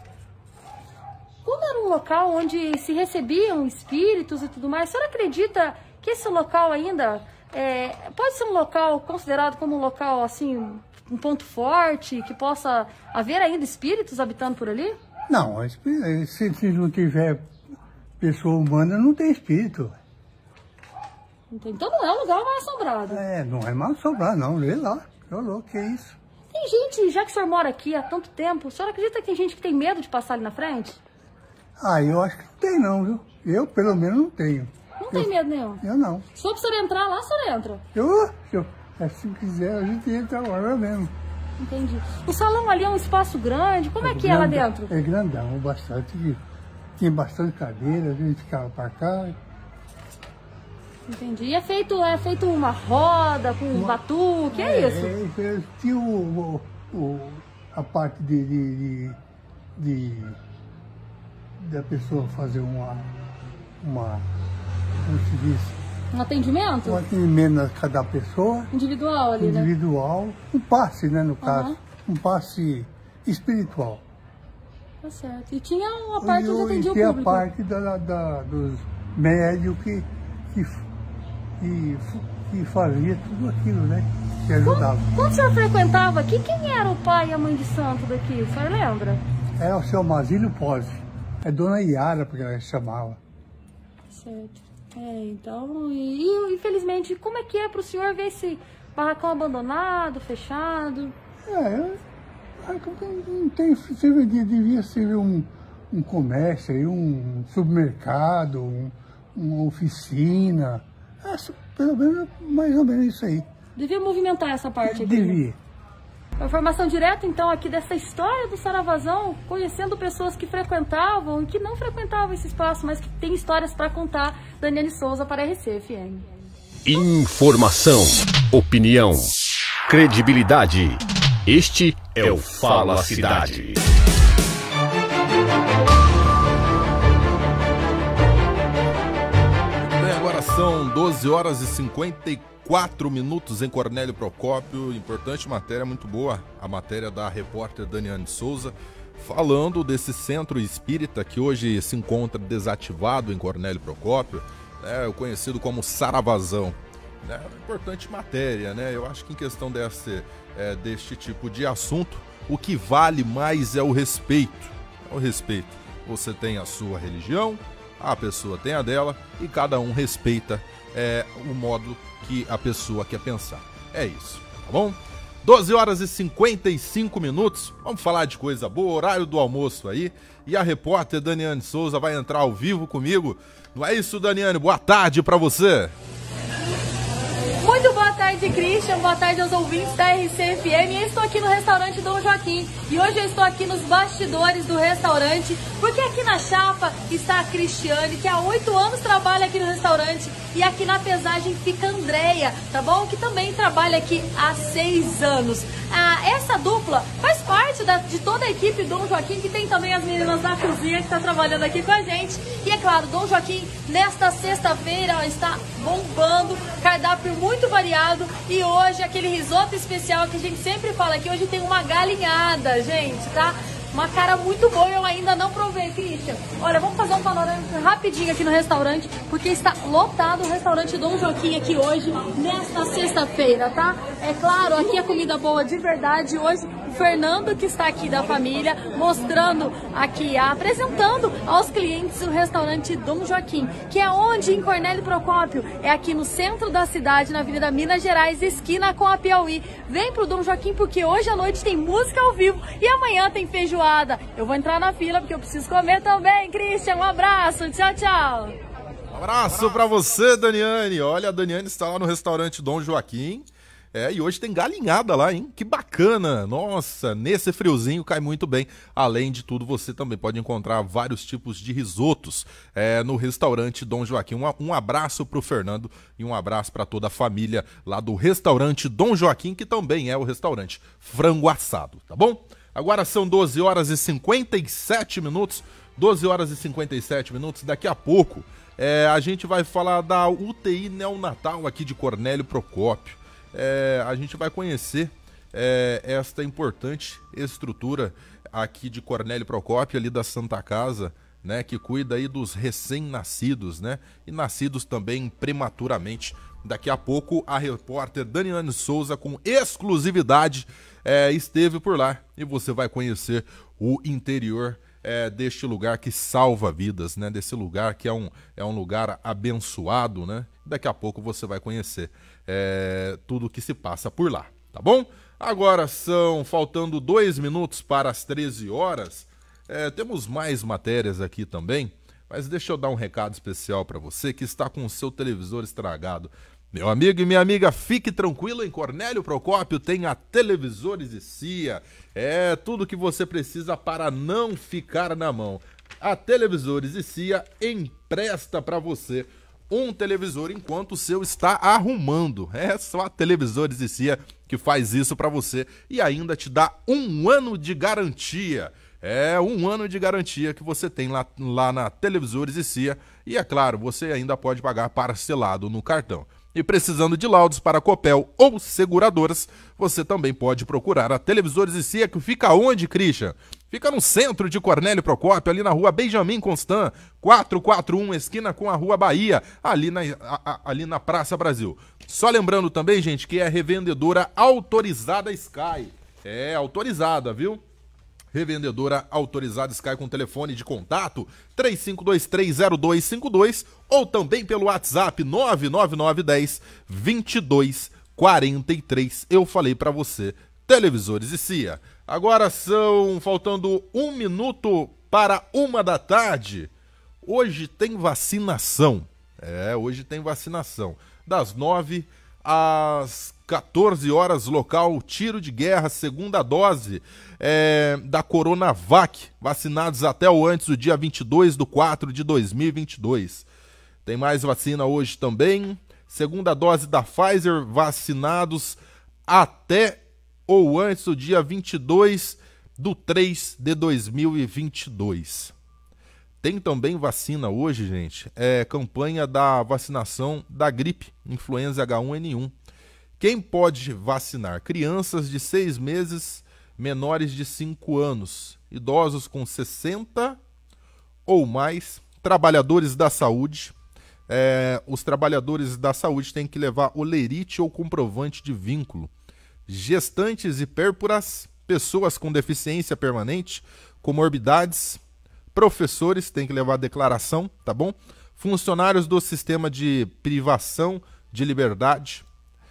Como era um local onde se recebiam espíritos e tudo mais, o senhor acredita que esse local ainda é, pode ser um local considerado como um local, assim, um ponto forte, que possa haver ainda espíritos habitando por ali? Não, se, se não tiver pessoa humana, não tem espírito. Então não é um lugar mal assombrado. É, não é mal assombrado, não. Vê lá. Ô, louco, que isso? Tem gente, já que o senhor mora aqui há tanto tempo, o senhor acredita que tem gente que tem medo de passar ali na frente? Ah, eu acho que não tem não, viu? Eu, pelo menos, não tenho. Não eu, tem medo nenhum? Eu não. Só pra o senhor entrar lá, o senhor entra? Eu, eu, se quiser, a gente entra agora mesmo. Entendi. O salão ali é um espaço grande, como é, é que é lá dentro? É grandão, bastante. Tinha bastante cadeira, a gente ficava pra cá. Entendi. E é feito, é feito uma roda com um batuque, é, é isso? É, é, tinha o, o, o, a parte de, de, de, de da pessoa fazer uma, uma, como se diz? Um atendimento? Um atendimento a cada pessoa. Individual ali, individual, né? Um passe, né, no caso. Uhum. Um passe espiritual. Tá certo. E tinha uma parte onde atendia o público. E público. a parte da, da, dos médios que, que, que, que fazia tudo aquilo, né? Que ajudava. Quando, quando o senhor frequentava aqui, quem era o pai e a mãe de santo daqui? O senhor lembra? É o seu Masílio Pose. É Dona Iara, porque ela chamava. Certo. É, então, e, e infelizmente, como é que é para o senhor ver esse barracão abandonado, fechado? É, não tem, devia ser um, um comércio, aí, um supermercado, um, uma oficina, é, pelo menos mais ou menos isso aí. Devia movimentar essa parte aqui. Devia. A informação direta, então, aqui dessa história do Saravazão, conhecendo pessoas que frequentavam e que não frequentavam esse espaço, mas que tem histórias para contar. Daniele Souza para a R C F M. Informação, opinião, credibilidade. Este é o Fala Cidade. Bem, agora são doze horas e cinquenta e quatro minutos em Cornélio Procópio. Importante matéria, muito boa. A matéria da repórter Daniane Souza, falando desse centro espírita que hoje se encontra desativado em Cornélio Procópio, né, o conhecido como Saravazão. Né, importante matéria, né? Eu acho que em questão desse, é, deste tipo de assunto, o que vale mais é o respeito. É o respeito. Você tem a sua religião, a pessoa tem a dela e cada um respeita é, o modo que a pessoa quer pensar. É isso, tá bom? doze horas e cinquenta e cinco minutos, vamos falar de coisa boa, horário do almoço aí, e a repórter Daniane Souza vai entrar ao vivo comigo. Não é isso, Daniane? Boa tarde pra você. Muito boa tarde, Christian. Boa tarde aos ouvintes da R C F M. Eu estou aqui no restaurante Dom Joaquim e hoje eu estou aqui nos bastidores do restaurante porque aqui na chapa está a Cristiane, que há oito anos trabalha aqui no restaurante, e aqui na pesagem fica a Andréia, tá bom? Que também trabalha aqui há seis anos. Ah, essa dupla faz parte da, de toda a equipe Dom Joaquim, que tem também as meninas da cozinha que estão trabalhando aqui com a gente. E é claro, Dom Joaquim nesta sexta-feira está bombando, cardápio muito variado, e hoje aquele risoto especial que a gente sempre fala que hoje tem uma galinhada, gente, tá? Uma cara muito boa, eu ainda não provei, Christian. Olha, vamos fazer um panorama rapidinho aqui no restaurante, porque está lotado o restaurante Dom Joaquim aqui hoje, nesta sexta-feira, tá? É claro, aqui é comida boa de verdade. Hoje o Fernando, que está aqui da família, mostrando aqui, apresentando aos clientes o restaurante Dom Joaquim, que é onde em Cornélio Procópio, é aqui no centro da cidade, na Avenida Minas Gerais, esquina com a Piauí. Vem pro Dom Joaquim porque hoje à noite tem música ao vivo e amanhã tem feijoada. Eu vou entrar na fila porque eu preciso comer também, Christian. Um abraço, tchau, tchau. Um abraço pra você, Daniane. Olha, a Daniane está lá no restaurante Dom Joaquim. É, e hoje tem galinhada lá, hein? Que bacana! Nossa, nesse friozinho cai muito bem. Além de tudo, você também pode encontrar vários tipos de risotos é, no restaurante Dom Joaquim. Um, um abraço pro Fernando e um abraço para toda a família lá do restaurante Dom Joaquim, que também é o restaurante Frango Assado, tá bom? Agora são doze horas e cinquenta e sete minutos. doze horas e cinquenta e sete minutos. Daqui a pouco é, a gente vai falar da U T I neonatal aqui de Cornélio Procópio. É, a gente vai conhecer é, esta importante estrutura aqui de Cornélio Procópio, ali da Santa Casa, né, que cuida aí dos recém-nascidos, né, e nascidos também prematuramente. Daqui a pouco a repórter Daniane Souza, com exclusividade, é, esteve por lá e você vai conhecer o interior é, deste lugar que salva vidas, né, desse lugar que é um, é um lugar abençoado, né. Daqui a pouco você vai conhecer é, tudo o que se passa por lá, tá bom? Agora são faltando dois minutos para as treze horas. É, temos mais matérias aqui também, mas deixa eu dar um recado especial para você que está com o seu televisor estragado. Meu amigo e minha amiga, fique tranquilo, em Cornélio Procópio tem a Televisores e Cia. É tudo que você precisa para não ficar na mão. A Televisores e Cia empresta para você um televisor enquanto o seu está arrumando. É só a Televisores e Cia que faz isso para você e ainda te dá um ano de garantia. É um ano de garantia que você tem lá, lá na Televisores e Cia. E é claro, você ainda pode pagar parcelado no cartão. E precisando de laudos para Copel ou seguradoras, você também pode procurar a Televisores e Cia, que fica onde, Christian? Fica no centro de Cornélio Procópio, ali na rua Benjamin Constant, quatrocentos e quarenta e um, esquina com a rua Bahia, ali na, a, a, ali na Praça Brasil. Só lembrando também, gente, que é revendedora autorizada Sky. É, autorizada, viu? Revendedora autorizada Sky, com telefone de contato três cinco dois três zero dois cinco dois ou também pelo WhatsApp nove nove nove um zero dois dois quatro três. Eu falei pra você, Televisores e Cia. Agora são faltando um minuto para uma da tarde. Hoje tem vacinação. É, hoje tem vacinação. Das nove às quatorze horas, local tiro de guerra, segunda dose é, da Coronavac, vacinados até ou antes do dia vinte e dois de quatro de dois mil e vinte e dois. Tem mais vacina hoje também, segunda dose da Pfizer, vacinados até ou antes do dia vinte e dois de três de dois mil e vinte e dois. Tem também vacina hoje, gente, é campanha da vacinação da gripe, influenza H um N um. Quem pode vacinar? Crianças de seis meses, menores de cinco anos, idosos com sessenta ou mais, trabalhadores da saúde. É, os trabalhadores da saúde têm que levar olerite ou comprovante de vínculo. Gestantes e pérpuras, pessoas com deficiência permanente, comorbidades, professores têm que levar declaração, tá bom? Funcionários do sistema de privação de liberdade,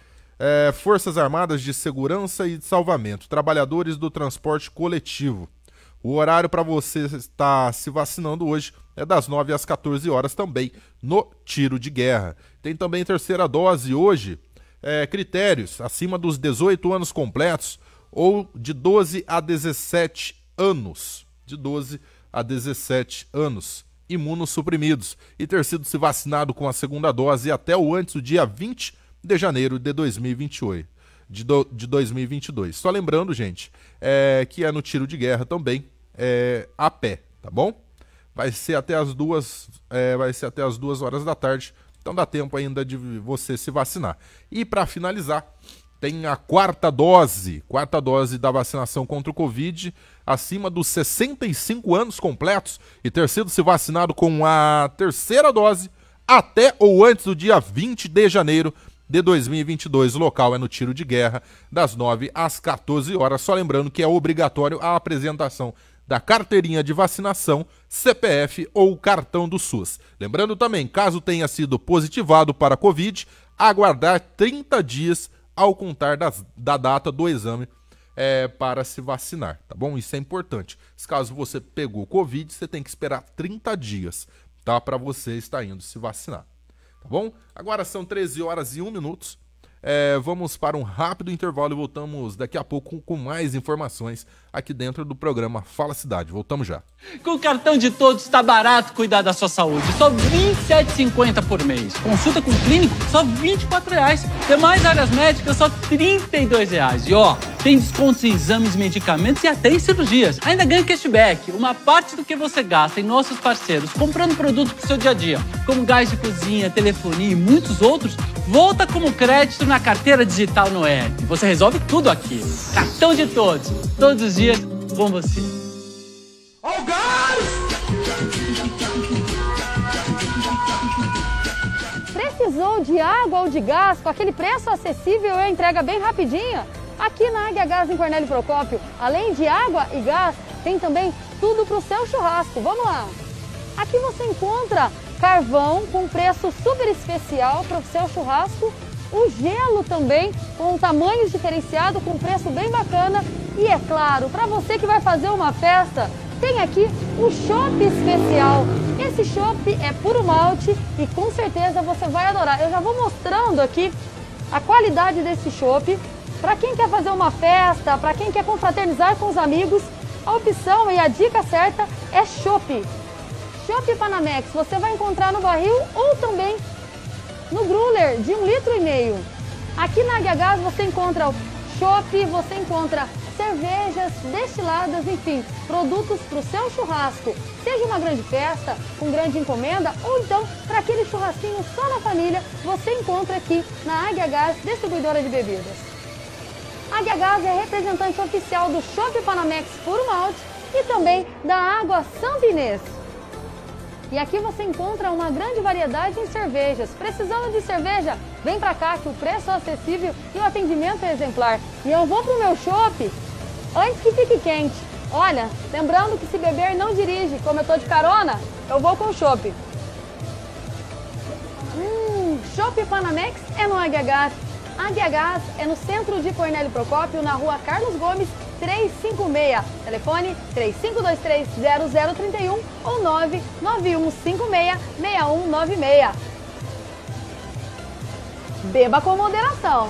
é, Forças Armadas de Segurança e de Salvamento, trabalhadores do transporte coletivo. O horário para você estar se vacinando hoje é das nove às quatorze horas também, no tiro de guerra. Tem também terceira dose hoje, é, critérios acima dos dezoito anos completos ou de doze a dezessete anos. De doze a dezessete anos, imunossuprimidos, e ter sido se vacinado com a segunda dose até o antes do dia vinte de janeiro de dois mil e vinte e oito. De, do, de dois mil e vinte e dois. Só lembrando, gente, é, que é no tiro de guerra também, é, a pé, tá bom? Vai ser até as duas, é, vai ser até as duas horas da tarde, então dá tempo ainda de você se vacinar. E para finalizar, tem a quarta dose, quarta dose da vacinação contra o Covid, acima dos sessenta e cinco anos completos e ter sido se vacinado com a terceira dose até ou antes do dia vinte de janeiro de dois mil e vinte e dois. O local é no tiro de guerra, das nove às quatorze horas. Só lembrando que é obrigatório a apresentação da carteirinha de vacinação, C P F ou cartão do SUS. Lembrando também, caso tenha sido positivado para a Covid, aguardar trinta dias ao contar das, da data do exame é, para se vacinar, tá bom? Isso é importante. Caso você pegou Covid, você tem que esperar trinta dias, tá? Para você estar indo se vacinar, tá bom? Agora são treze horas e um minuto. É, vamos para um rápido intervalo e voltamos daqui a pouco com mais informações aqui dentro do programa Fala Cidade. Voltamos já. Com o cartão de todos está barato cuidar da sua saúde. Só vinte e sete reais e cinquenta centavos por mês. Consulta com o clínico, só vinte e quatro reais. Demais áreas médicas, só trinta e dois reais. E ó, tem descontos em exames, medicamentos e até em cirurgias. Ainda ganha cashback. Uma parte do que você gasta em nossos parceiros comprando produtos para o seu dia a dia, como gás de cozinha, telefonia e muitos outros, volta como crédito na carteira digital no app. Você resolve tudo aqui. Cartão de todos. Todos os dias com você. Oh, gás! Precisou de água ou de gás com aquele preço acessível e entrega bem rapidinha? Aqui na Águia Gás em Cornélio Procópio, além de água e gás, tem também tudo para o seu churrasco. Vamos lá! Aqui você encontra carvão com preço super especial para o seu churrasco, o gelo também com um tamanho diferenciado, com preço bem bacana. E é claro, para você que vai fazer uma festa, tem aqui o chopp especial. Esse chopp é puro malte e com certeza você vai adorar. Eu já vou mostrando aqui a qualidade desse chopp. Para quem quer fazer uma festa, para quem quer confraternizar com os amigos, a opção e a dica certa é chopp. Chopp Panamex você vai encontrar no barril ou também no growler de um litro e meio. Aqui na Águia Gás você encontra o chopp, você encontra cervejas, destiladas, enfim, produtos para o seu churrasco. Seja uma grande festa, com grande encomenda ou então para aquele churrasquinho só na família, você encontra aqui na Águia Gás, distribuidora de bebidas. A Águia Gás é representante oficial do Chopp Panamex Puro Malte e também da Água Santo Inês. E aqui você encontra uma grande variedade em cervejas. Precisando de cerveja? Vem pra cá que o preço é acessível e o atendimento é exemplar. E eu vou pro meu chopp antes que fique quente. Olha, lembrando que se beber não dirige. Como eu tô de carona, eu vou com o chopp. Hum, Chopp Panamex é no Águia Gás. Águia Gás é no centro de Cornélio Procópio, na rua Carlos Gomes, trezentos e cinquenta e seis. Telefone três cinco dois três, zero zero três um ou nove nove um cinco seis, seis um nove seis. Beba com moderação.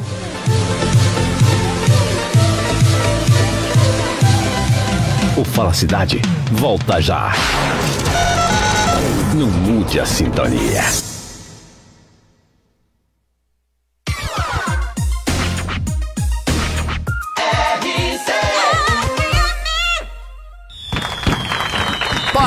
O Fala Cidade volta já. Não mude a sintonia. R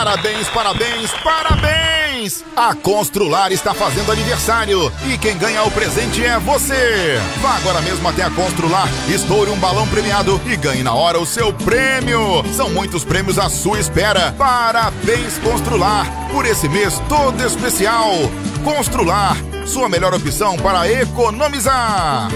Parabéns, parabéns, parabéns! A Constrular está fazendo aniversário e quem ganha o presente é você! Vá agora mesmo até a Constrular, estoure um balão premiado e ganhe na hora o seu prêmio! São muitos prêmios à sua espera! Parabéns, Constrular, por esse mês todo especial! Constrular, sua melhor opção para economizar!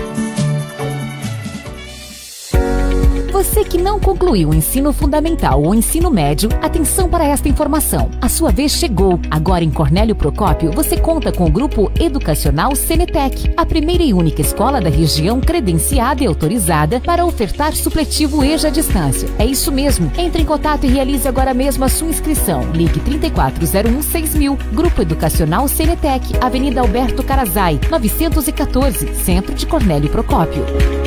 Você que não concluiu o ensino fundamental ou ensino médio, atenção para esta informação. A sua vez chegou. Agora em Cornélio Procópio, você conta com o Grupo Educacional Senetec, a primeira e única escola da região credenciada e autorizada para ofertar supletivo E J A à distância. É isso mesmo. Entre em contato e realize agora mesmo a sua inscrição. Ligue trinta e quatro zero um seis mil. Grupo Educacional Senetec, Avenida Alberto Carazai, novecentos e quatorze, Centro de Cornélio Procópio.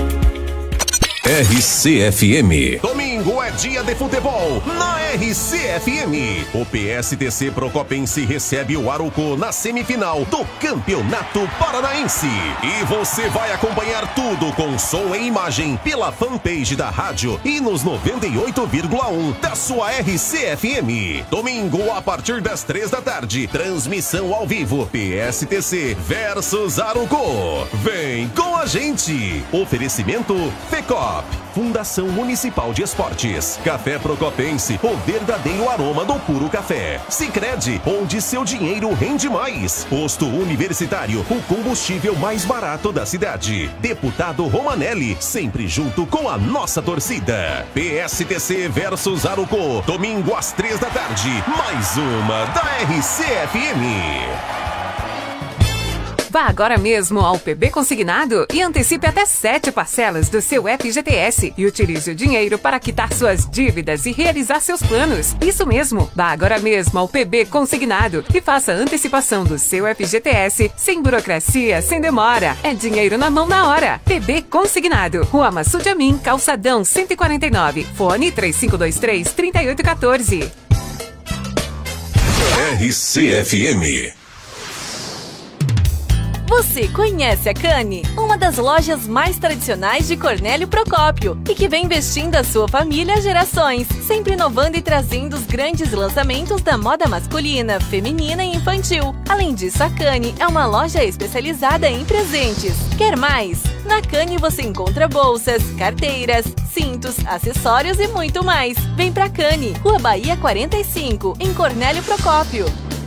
R C F M. Domingo é dia de futebol na R C F M. O P S T C Procopense recebe o Aruco na semifinal do Campeonato Paranaense. E você vai acompanhar tudo com som e imagem pela fanpage da rádio e nos noventa e oito vírgula um da sua R C F M. Domingo a partir das três da tarde. Transmissão ao vivo. P S T C versus Aruco. Vem com a gente. Oferecimento Fecop, Fundação Municipal de Esportes. Café Procopense, o verdadeiro aroma do puro café. Sicredi, onde seu dinheiro rende mais. Posto Universitário, o combustível mais barato da cidade. Deputado Romanelli, sempre junto com a nossa torcida. P S T C versus Aruco, domingo às três da tarde. Mais uma da R C F M. Vá agora mesmo ao P B Consignado e antecipe até sete parcelas do seu F G T S e utilize o dinheiro para quitar suas dívidas e realizar seus planos. Isso mesmo, vá agora mesmo ao P B Consignado e faça a antecipação do seu F G T S sem burocracia, sem demora. É dinheiro na mão na hora. P B Consignado, Rua Massude Amin, Calçadão cento e quarenta e nove, fone três cinco dois três, três oito um quatro. R C F M. Você conhece a Cane? Uma das lojas mais tradicionais de Cornélio Procópio e que vem vestindo a sua família há gerações, sempre inovando e trazendo os grandes lançamentos da moda masculina, feminina e infantil. Além disso, a Cane é uma loja especializada em presentes. Quer mais? Na Cane você encontra bolsas, carteiras, cintos, acessórios e muito mais. Vem pra Cane, Rua Bahia quarenta e cinco, em Cornélio Procópio.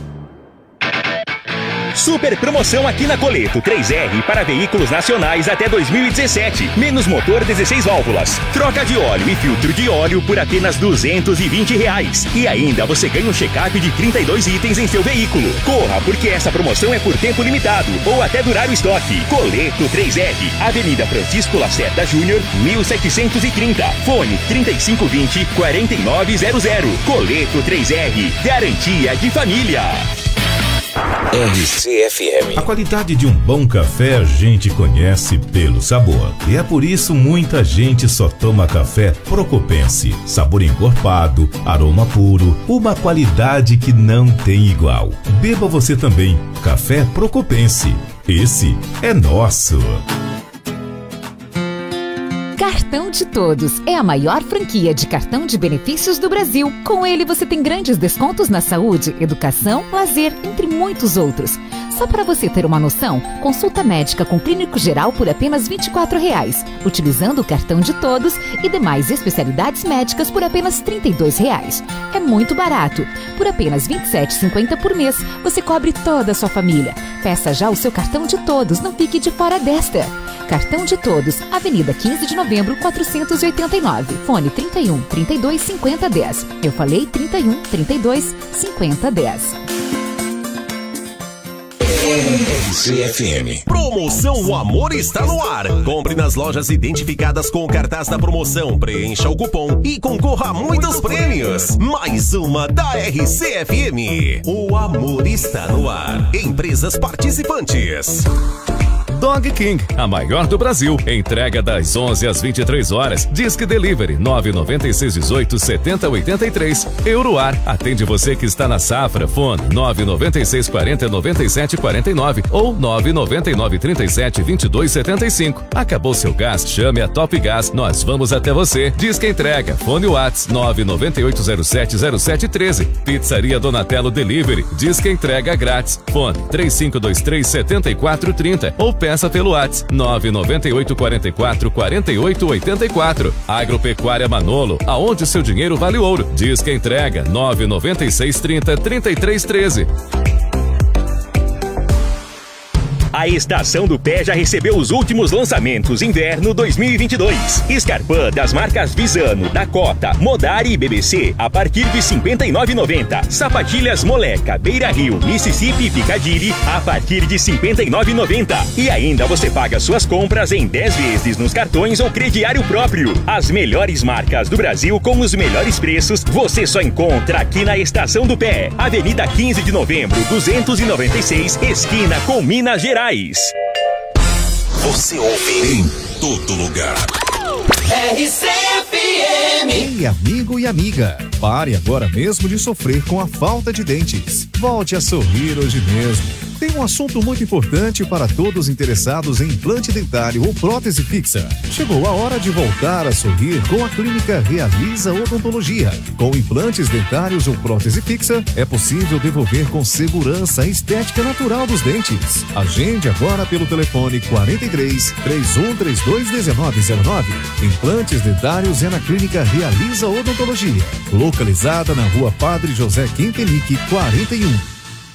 Super promoção aqui na Coleto três R para veículos nacionais até dois mil e dezessete. Menos motor dezesseis válvulas. Troca de óleo e filtro de óleo por apenas duzentos e vinte reais. E ainda você ganha um check-up de trinta e dois itens em seu veículo. Corra, porque essa promoção é por tempo limitado ou até durar o estoque. Coleto três R, Avenida Francisco Lacerda Júnior, mil setecentos e trinta. Fone trinta e cinco vinte, quarenta e nove zero zero. Coleto três R, garantia de família. R C F M. A qualidade de um bom café a gente conhece pelo sabor. E é por isso muita gente só toma café Procopense. Sabor encorpado, aroma puro, uma qualidade que não tem igual. Beba você também. Café Procopense. Esse é nosso. Cartão de Todos é a maior franquia de cartão de benefícios do Brasil. Com ele você tem grandes descontos na saúde, educação, lazer, entre muitos outros. Só para você ter uma noção, consulta médica com clínico geral por apenas vinte e quatro reais, utilizando o cartão de Todos, e demais especialidades médicas por apenas trinta e dois reais. É muito barato. Por apenas vinte e sete reais e cinquenta centavos por mês, você cobre toda a sua família. Peça já o seu cartão de Todos, não fique de fora desta. Cartão de Todos, Avenida quinze de novembro, quatrocentos e oitenta e nove. Fone trinta e um, trinta e dois, cinquenta, dez. Eu falei trinta e um, trinta e dois, cinquenta, dez. R C F M. Promoção O Amor está no ar. Compre nas lojas identificadas com o cartaz da promoção, preencha o cupom e concorra a muitos prêmios. Mais uma da R C F M. O Amor está no ar. Empresas participantes: Dog King, a maior do Brasil. Entrega das onze às vinte e três horas. Disque Delivery nove nove seis um oito sete zero oito três. Euroar, atende você que está na safra. Fone nove nove seis quatro zero nove sete quatro nove ou nove nove nove três sete dois dois sete cinco. Acabou seu gás? Chame a Top Gás. Nós vamos até você. Disque Entrega. Fone Whats nove nove oito zero sete zero sete um três. Pizzaria Donatello Delivery. Disque Entrega grátis. Fone três cinco dois três sete quatro três zero ou peça pelo Whats nove nove oito quatro quatro quatro oito oito quatro. Agropecuária Manolo, aonde seu dinheiro vale ouro. Disque Entrega nove nove seis trinta trinta e três treze. A Estação do Pé já recebeu os últimos lançamentos Inverno dois mil e vinte e dois. Scarpin das marcas Visano, Dakota, Modari e B B C a partir de cinquenta e nove reais e noventa centavos. Sapatilhas Moleca, Beira Rio, Mississippi e Piccadilly a partir de cinquenta e nove reais e noventa centavos. E ainda você paga suas compras em dez vezes nos cartões ou crediário próprio. As melhores marcas do Brasil com os melhores preços você só encontra aqui na Estação do Pé. Avenida quinze de novembro, duzentos e noventa e seis, esquina com Minas Gerais. Você ouve em todo lugar. R C F M. Ei, amigo e amiga, pare agora mesmo de sofrer com a falta de dentes. Volte a sorrir hoje mesmo. Tem um assunto muito importante para todos interessados em implante dentário ou prótese fixa. Chegou a hora de voltar a sorrir com a clínica Realiza Odontologia. Com implantes dentários ou prótese fixa, é possível devolver com segurança a estética natural dos dentes. Agende agora pelo telefone quarenta e três, trinta e um, trinta e dois, dezenove zero nove. Implantes dentários é na clínica Realiza Odontologia, localizada na rua Padre José Quintenique, quarenta e um.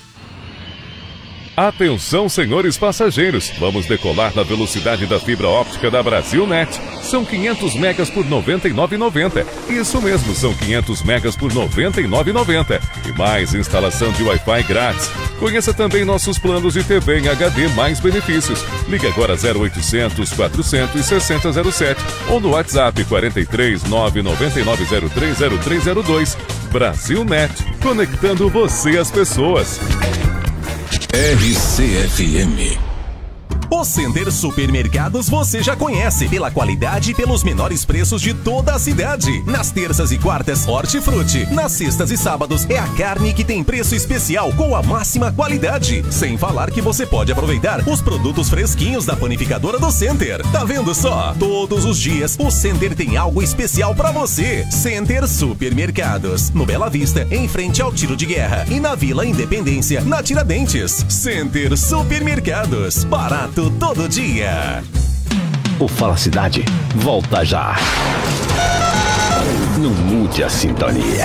Atenção, senhores passageiros, vamos decolar na velocidade da fibra óptica da Brasilnet. São quinhentos megas por noventa e nove reais e noventa centavos. Isso mesmo, são quinhentos megas por noventa e nove reais e noventa centavos. E mais instalação de Wi-Fi grátis. Conheça também nossos planos de T V em H D mais benefícios. Ligue agora zero oitocentos, quatrocentos, sessenta zero sete ou no WhatsApp quarenta e três, nove nove nove zero três zero três zero dois. Brasilnet, conectando você às pessoas. R C F M. O Center Supermercados você já conhece, pela qualidade e pelos menores preços de toda a cidade. Nas terças e quartas, hortifruti. Nas sextas e sábados, é a carne que tem preço especial com a máxima qualidade. Sem falar que você pode aproveitar os produtos fresquinhos da panificadora do Center. Tá vendo só? Todos os dias, o Center tem algo especial pra você. Center Supermercados. No Bela Vista, em frente ao Tiro de Guerra. E na Vila Independência, na Tiradentes. Center Supermercados. Barato todo dia. O Fala Cidade volta já. Não mude a sintonia.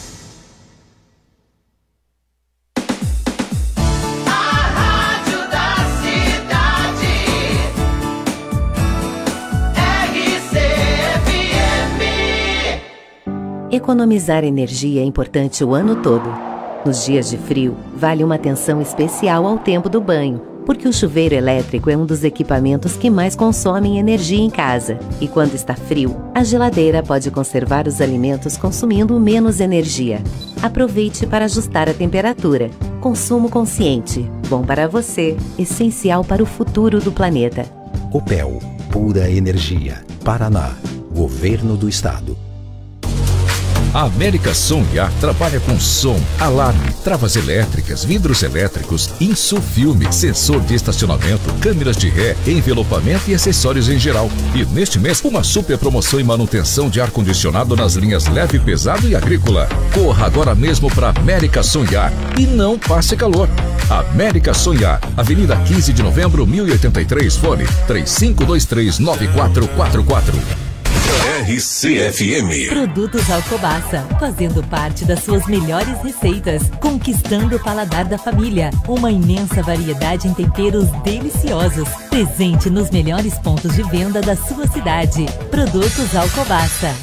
Economizar energia é importante o ano todo. Nos dias de frio, vale uma atenção especial ao tempo do banho, porque o chuveiro elétrico é um dos equipamentos que mais consomem energia em casa. E quando está frio, a geladeira pode conservar os alimentos consumindo menos energia. Aproveite para ajustar a temperatura. Consumo consciente, bom para você, essencial para o futuro do planeta. Copel, pura energia. Paraná, Governo do Estado. A América Som e Ar trabalha com som, alarme, travas elétricas, vidros elétricos, insufilme, sensor de estacionamento, câmeras de ré, envelopamento e acessórios em geral. E neste mês, uma super promoção em manutenção de ar-condicionado nas linhas leve, pesado e agrícola. Corra agora mesmo para América Som e Ar e não passe calor. América Som e Ar, Avenida quinze de novembro, mil e oitenta e três, fone três cinco dois três, nove quatro quatro quatro. R C F M. Produtos Alcobaça, fazendo parte das suas melhores receitas, conquistando o paladar da família. Uma imensa variedade em temperos deliciosos, presente nos melhores pontos de venda da sua cidade. Produtos Alcobaça.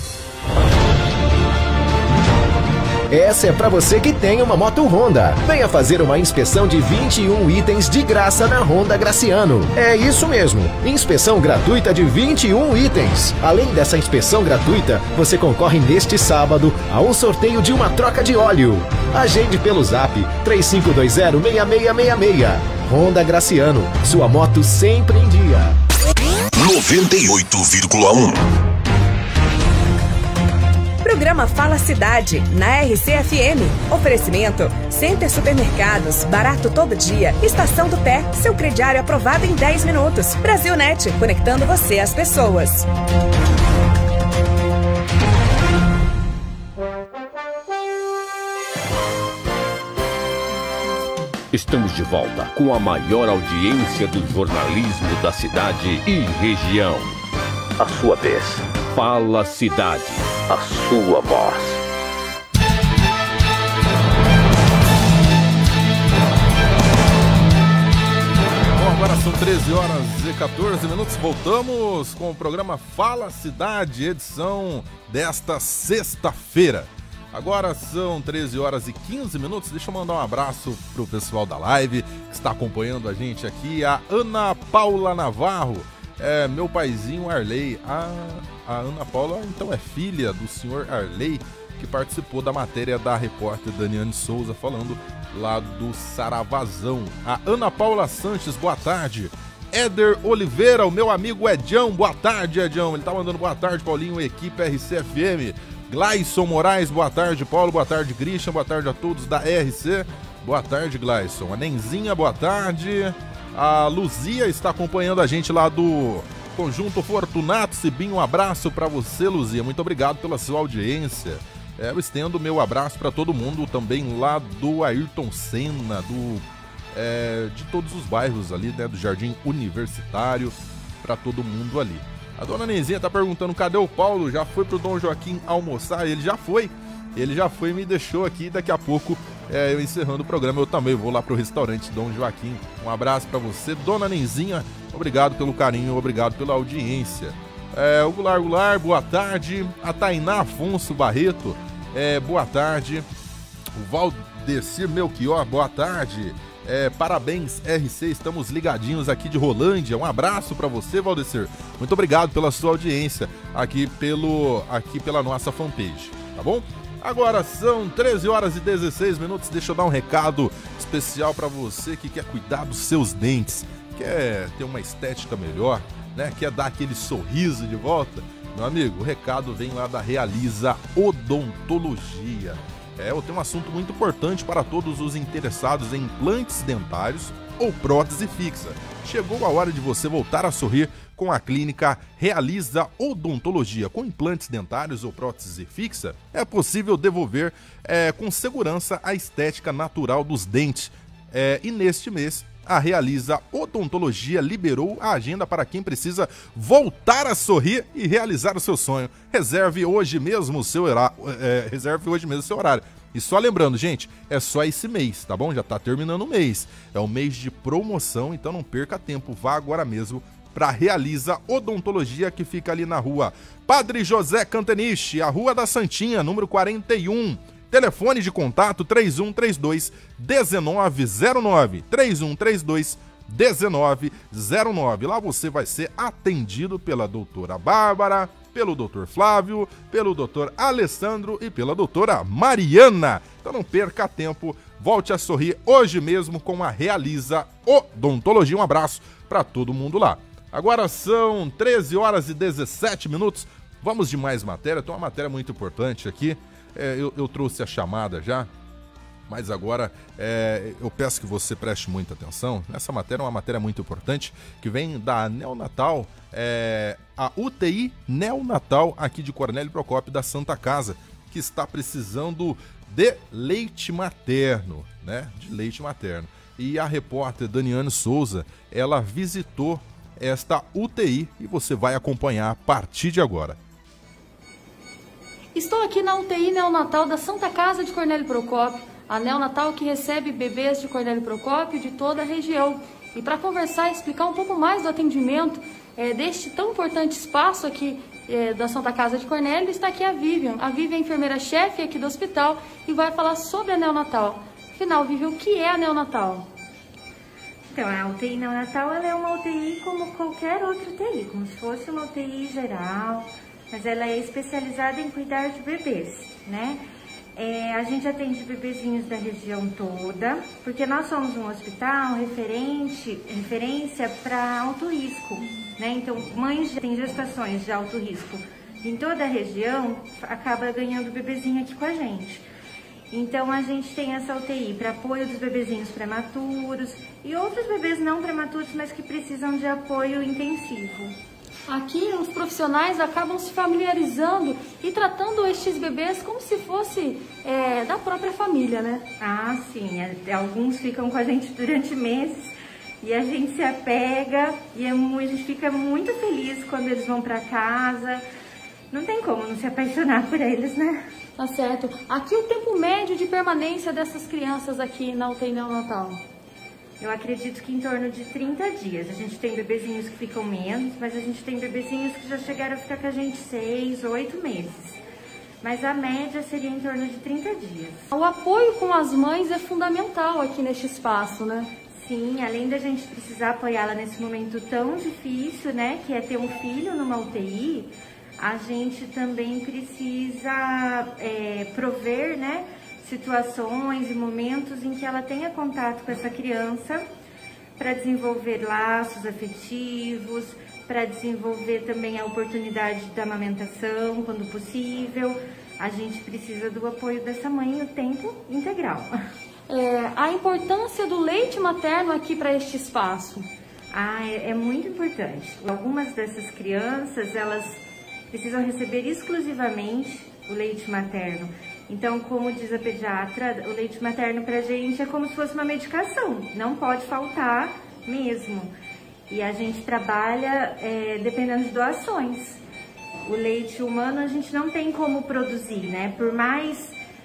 Essa é pra você que tem uma moto Honda. Venha fazer uma inspeção de vinte e um itens de graça na Honda Graciano. É isso mesmo, inspeção gratuita de vinte e um itens. Além dessa inspeção gratuita, você concorre neste sábado a um sorteio de uma troca de óleo. Agende pelo zap três cinco dois zero, seis seis seis seis. Honda Graciano, sua moto sempre em dia. noventa e oito vírgula um. Programa Fala Cidade, na R C F M. Oferecimento: Center Supermercados, barato todo dia. Estação do Pé, seu crediário aprovado em dez minutos. Brasilnet, conectando você às pessoas. Estamos de volta com a maior audiência do jornalismo da cidade e região. A sua vez. Fala Cidade, a sua voz. Bom, agora são treze horas e quatorze minutos. Voltamos com o programa Fala Cidade, edição desta sexta-feira. Agora são treze horas e quinze minutos. Deixa eu mandar um abraço pro pessoal da live que está acompanhando a gente aqui. A Ana Paula Navarro, é meu paizinho Arley. A, a Ana Paula, então, é filha do senhor Arley, que participou da matéria da repórter Daniane Souza, falando lá do Saravazão. A Ana Paula Sanches, boa tarde. Éder Oliveira, o meu amigo Edião, boa tarde, Edião. Ele tá mandando boa tarde, Paulinho, equipe R C F M. Gleison Moraes, boa tarde, Paulo, boa tarde, Christian, boa tarde a todos da R C. Boa tarde, Gleison. A Nenzinha, boa tarde. A Luzia está acompanhando a gente lá do Conjunto Fortunato Cibinho. Um abraço para você, Luzia. Muito obrigado pela sua audiência. É, eu estendo o meu abraço para todo mundo também lá do Ayrton Senna, do, é, de todos os bairros ali, né, do Jardim Universitário, para todo mundo ali. A dona Nenzinha tá perguntando, cadê o Paulo? Já foi pro Dom Joaquim almoçar? Ele já foi. Ele já foi e me deixou aqui. Daqui a pouco, é, eu encerrando o programa, eu também vou lá pro restaurante Dom Joaquim. Um abraço para você, dona Nenzinha. Obrigado pelo carinho, obrigado pela audiência. É, o Goulart Goulart, boa tarde. A Tainá Afonso Barreto, é, boa tarde. O Valdecir Melchior, boa tarde. É, parabéns, R C, estamos ligadinhos aqui de Rolândia. Um abraço para você, Valdecir. Muito obrigado pela sua audiência aqui, pelo, aqui pela nossa fanpage, tá bom? Agora são treze horas e dezesseis minutos. Deixa eu dar um recado especial para você que quer cuidar dos seus dentes, quer ter uma estética melhor, né? Quer dar aquele sorriso de volta. Meu amigo, o recado vem lá da Realiza Odontologia. É, eu tenho um assunto muito importante para todos os interessados em implantes dentários ou prótese fixa. Chegou a hora de você voltar a sorrir com a clínica Realiza Odontologia. Com implantes dentários ou prótese fixa, é possível devolver é, com segurança a estética natural dos dentes. É, e neste mês, a Realiza Odontologia liberou a agenda para quem precisa voltar a sorrir e realizar o seu sonho. Reserve hoje mesmo o seu horário. É, reserve hoje mesmo o seu horário. E só lembrando, gente, é só esse mês, tá bom? Já tá terminando o mês. É um mês de promoção, então não perca tempo. Vá agora mesmo para Realiza Odontologia, que fica ali na rua Padre José Canteniche, a Rua da Santinha, número quarenta e um. Telefone de contato três um três dois, um nove zero nove, três um três dois, um nove zero nove. Lá você vai ser atendido pela doutora Bárbara, pelo doutor Flávio, pelo doutor Alessandro e pela doutora Mariana. Então não perca tempo, volte a sorrir hoje mesmo com a Realiza Odontologia. Um abraço para todo mundo lá. Agora são treze horas e dezessete minutos. Vamos de mais matéria, tem uma matéria muito importante aqui. É, eu, eu trouxe a chamada já, mas agora é, eu peço que você preste muita atenção. Essa matéria é uma matéria muito importante, que vem da Neonatal, é, a U T I Neonatal aqui de Cornélio Procópio da Santa Casa, que está precisando de leite materno, né? De leite materno. E a repórter Daniane Souza, ela visitou esta U T I e você vai acompanhar a partir de agora. Estou aqui na U T I Neonatal da Santa Casa de Cornélio Procópio, a neonatal que recebe bebês de Cornélio Procópio de toda a região. E para conversar e explicar um pouco mais do atendimento é, deste tão importante espaço aqui é, da Santa Casa de Cornélio, está aqui a Vivian. A Vivian é enfermeira-chefe aqui do hospital e vai falar sobre a neonatal. Afinal, Vivian, o que é a neonatal? Então, a U T I neonatal ela é uma U T I como qualquer outra U T I, como se fosse uma U T I geral, mas ela é especializada em cuidar de bebês, né? É, a gente atende bebezinhos da região toda, porque nós somos um hospital referente, referência para alto risco, né? Então, mães que têm gestações de alto risco em toda a região acaba ganhando bebezinho aqui com a gente. Então, a gente tem essa U T I para apoio dos bebezinhos prematuros e outros bebês não prematuros, mas que precisam de apoio intensivo. Aqui, os profissionais acabam se familiarizando e tratando estes bebês como se fosse é, da própria família, né? Ah, sim. Alguns ficam com a gente durante meses e a gente se apega e é, a gente fica muito feliz quando eles vão para casa. Não tem como não se apaixonar por eles, né? Tá certo. Aqui o tempo médio de permanência dessas crianças aqui na U T I neonatal? Eu acredito que em torno de trinta dias. A gente tem bebezinhos que ficam menos, mas a gente tem bebezinhos que já chegaram a ficar com a gente seis, oito meses. Mas a média seria em torno de trinta dias. O apoio com as mães é fundamental aqui neste espaço, né? Sim, além da gente precisar apoiá-la nesse momento tão difícil, né, que é ter um filho numa U T I, a gente também precisa é, prover, né, situações e momentos em que ela tenha contato com essa criança para desenvolver laços afetivos, para desenvolver também a oportunidade da amamentação, quando possível. A gente precisa do apoio dessa mãe o tempo integral. É, a importância do leite materno aqui para este espaço? Ah, é, é muito importante. Algumas dessas crianças, elas precisam receber exclusivamente o leite materno. Então, como diz a pediatra, o leite materno pra gente é como se fosse uma medicação, não pode faltar mesmo. E a gente trabalha é, dependendo de doações. O leite humano a gente não tem como produzir, né? Por mais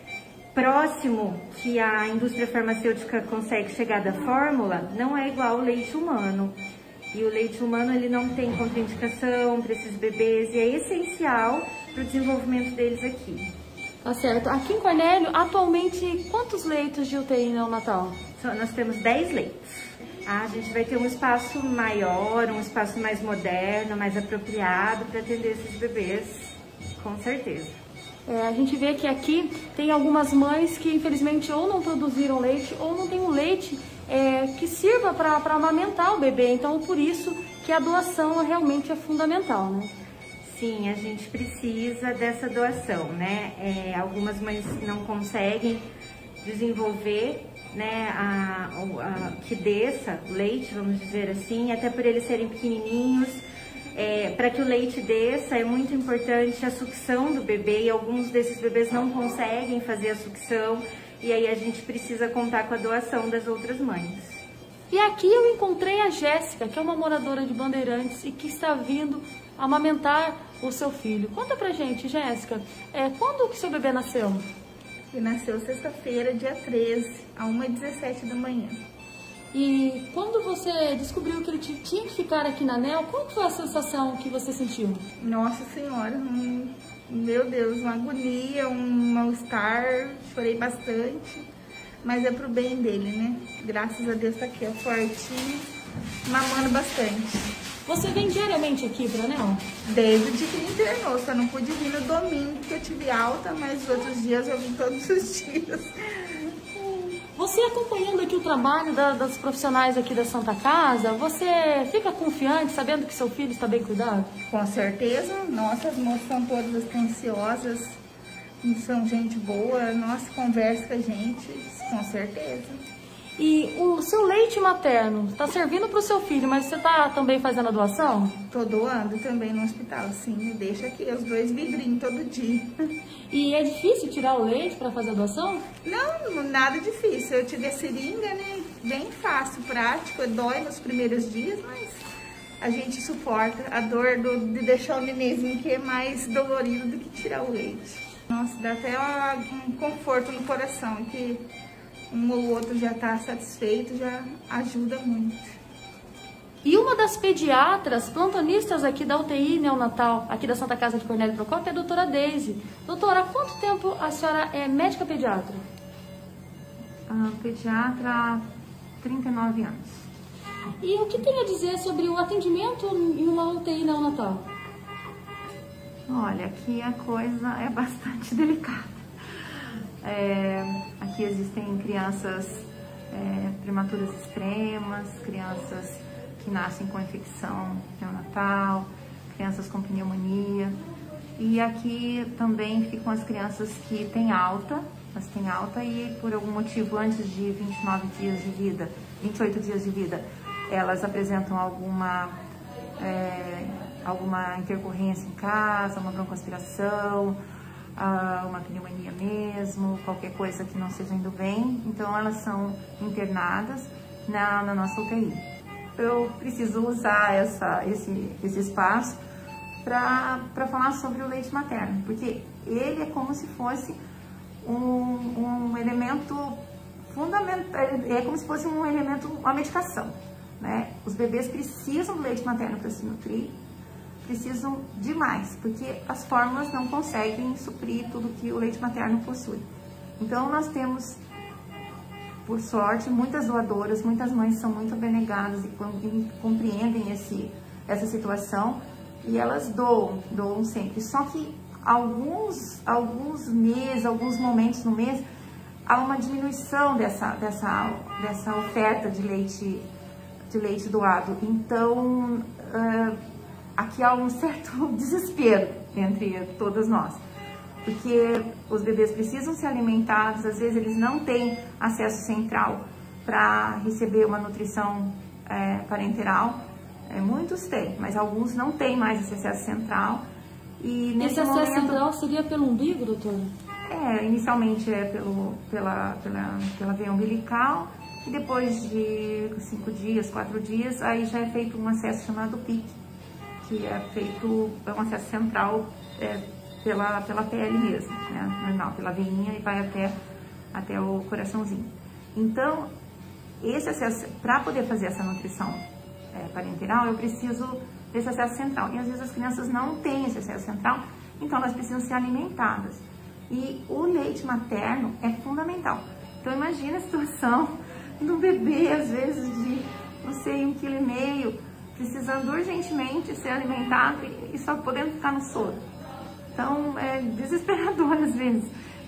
próximo que a indústria farmacêutica consegue chegar da fórmula, não é igual ao leite humano. E o leite humano ele não tem contraindicação para esses bebês e é essencial para o desenvolvimento deles aqui. Tá certo. Aqui em Cornélio, atualmente, quantos leitos de U T I neonatal? Nós temos dez leitos. A gente vai ter um espaço maior, um espaço mais moderno, mais apropriado para atender esses bebês, com certeza. É, a gente vê que aqui tem algumas mães que, infelizmente, ou não produziram leite ou não tem um leite é, que sirva para amamentar o bebê. Então, por isso que a doação realmente é fundamental, né? Sim, a gente precisa dessa doação, né? É, algumas mães não conseguem desenvolver, né, a, a, que desça o leite, vamos dizer assim, até por eles serem pequenininhos. É, para que o leite desça é muito importante a sucção do bebê e alguns desses bebês não conseguem fazer a sucção e aí a gente precisa contar com a doação das outras mães. E aqui eu encontrei a Jéssica, que é uma moradora de Bandeirantes e que está vindo amamentar o seu filho. Conta pra gente, Jéssica, é, quando que seu bebê nasceu? Ele nasceu sexta-feira, dia treze, a uma e dezessete da manhã. E quando você descobriu que ele tinha que ficar aqui na A N E L, qual foi a sensação que você sentiu? Nossa Senhora, um, meu Deus, uma agonia, um mal-estar, chorei bastante, mas é pro bem dele, né? Graças a Deus tá aqui, ó, fortinho, mamando bastante. Você vem diariamente aqui pra A N E L? Desde o dia que ele internou, só não pude vir no domingo porque eu tive alta, mas os outros dias eu vim todos os dias. Você acompanhando aqui o trabalho da, das profissionais aqui da Santa Casa, você fica confiante sabendo que seu filho está bem cuidado? Com certeza, nossa, as moças são todas atenciosas, são gente boa, nossa, conversa com a gente, com certeza. E o seu leite materno está servindo para o seu filho, mas você está também fazendo a doação? Estou doando também no hospital, sim. Deixa aqui os dois vidrinhos todo dia. E é difícil tirar o leite para fazer a doação? Não, nada difícil. Eu tive a seringa, né? Bem fácil, prático. Dói nos primeiros dias, mas a gente suporta a dor do, de deixar o nenenzinho, que é mais dolorido do que tirar o leite. Nossa, dá até um conforto no coração, que um ou outro já está satisfeito, já ajuda muito. E uma das pediatras plantonistas aqui da U T I neonatal, aqui da Santa Casa de Cornélio Procópio, é a doutora Deise. Doutora, há quanto tempo a senhora é médica pediatra? Ah, pediatra há trinta e nove anos. E o que tem a dizer sobre o atendimento em uma U T I neonatal? Olha, aqui a coisa é bastante delicada. É, aqui existem crianças é, prematuras extremas, crianças que nascem com infecção neonatal, crianças com pneumonia. E aqui também ficam as crianças que têm alta, elas têm alta e por algum motivo antes de vinte e nove dias de vida, vinte e oito dias de vida, elas apresentam alguma, é, alguma intercorrência em casa, uma broncoaspiração, uma pneumonia mesmo, qualquer coisa que não seja indo bem. Então elas são internadas na, na nossa U T I. Eu preciso usar essa, esse, esse espaço para falar sobre o leite materno, porque ele é como se fosse um, um elemento fundamental, é como se fosse um elemento, uma medicação, né? Os bebês precisam do leite materno para se nutrir, precisam demais, porque as fórmulas não conseguem suprir tudo que o leite materno possui. Então nós temos, por sorte, muitas doadoras, muitas mães são muito abnegadas e, e compreendem esse, essa situação, e elas doam, doam sempre. Só que alguns, alguns meses, alguns momentos no mês, há uma diminuição dessa, dessa, dessa oferta de leite, de leite doado. Então, uh, aqui há um certo desespero entre todas nós, porque os bebês precisam ser alimentados, às vezes eles não têm acesso central para receber uma nutrição é, parenteral. É, muitos têm, mas alguns não têm mais esse acesso central. E nesse esse acesso momento, central seria pelo umbigo, doutor? É, inicialmente é pelo, pela, pela, pela veia umbilical, e depois de cinco dias, quatro dias, aí já é feito um acesso chamado P I C, que é feito, é um acesso central é, pela, pela pele mesmo, né? Normal, pela veinha, e vai até, até o coraçãozinho. Então, esse acesso, para poder fazer essa nutrição É, parenteral, eu preciso desse acesso central. E às vezes as crianças não têm esse acesso central, então elas precisam ser alimentadas. E o leite materno é fundamental. Então imagina a situação do bebê, às vezes de, não sei, um quilo e meio, precisando urgentemente ser alimentado e, e só podendo ficar no soro. Então é desesperador às vezes.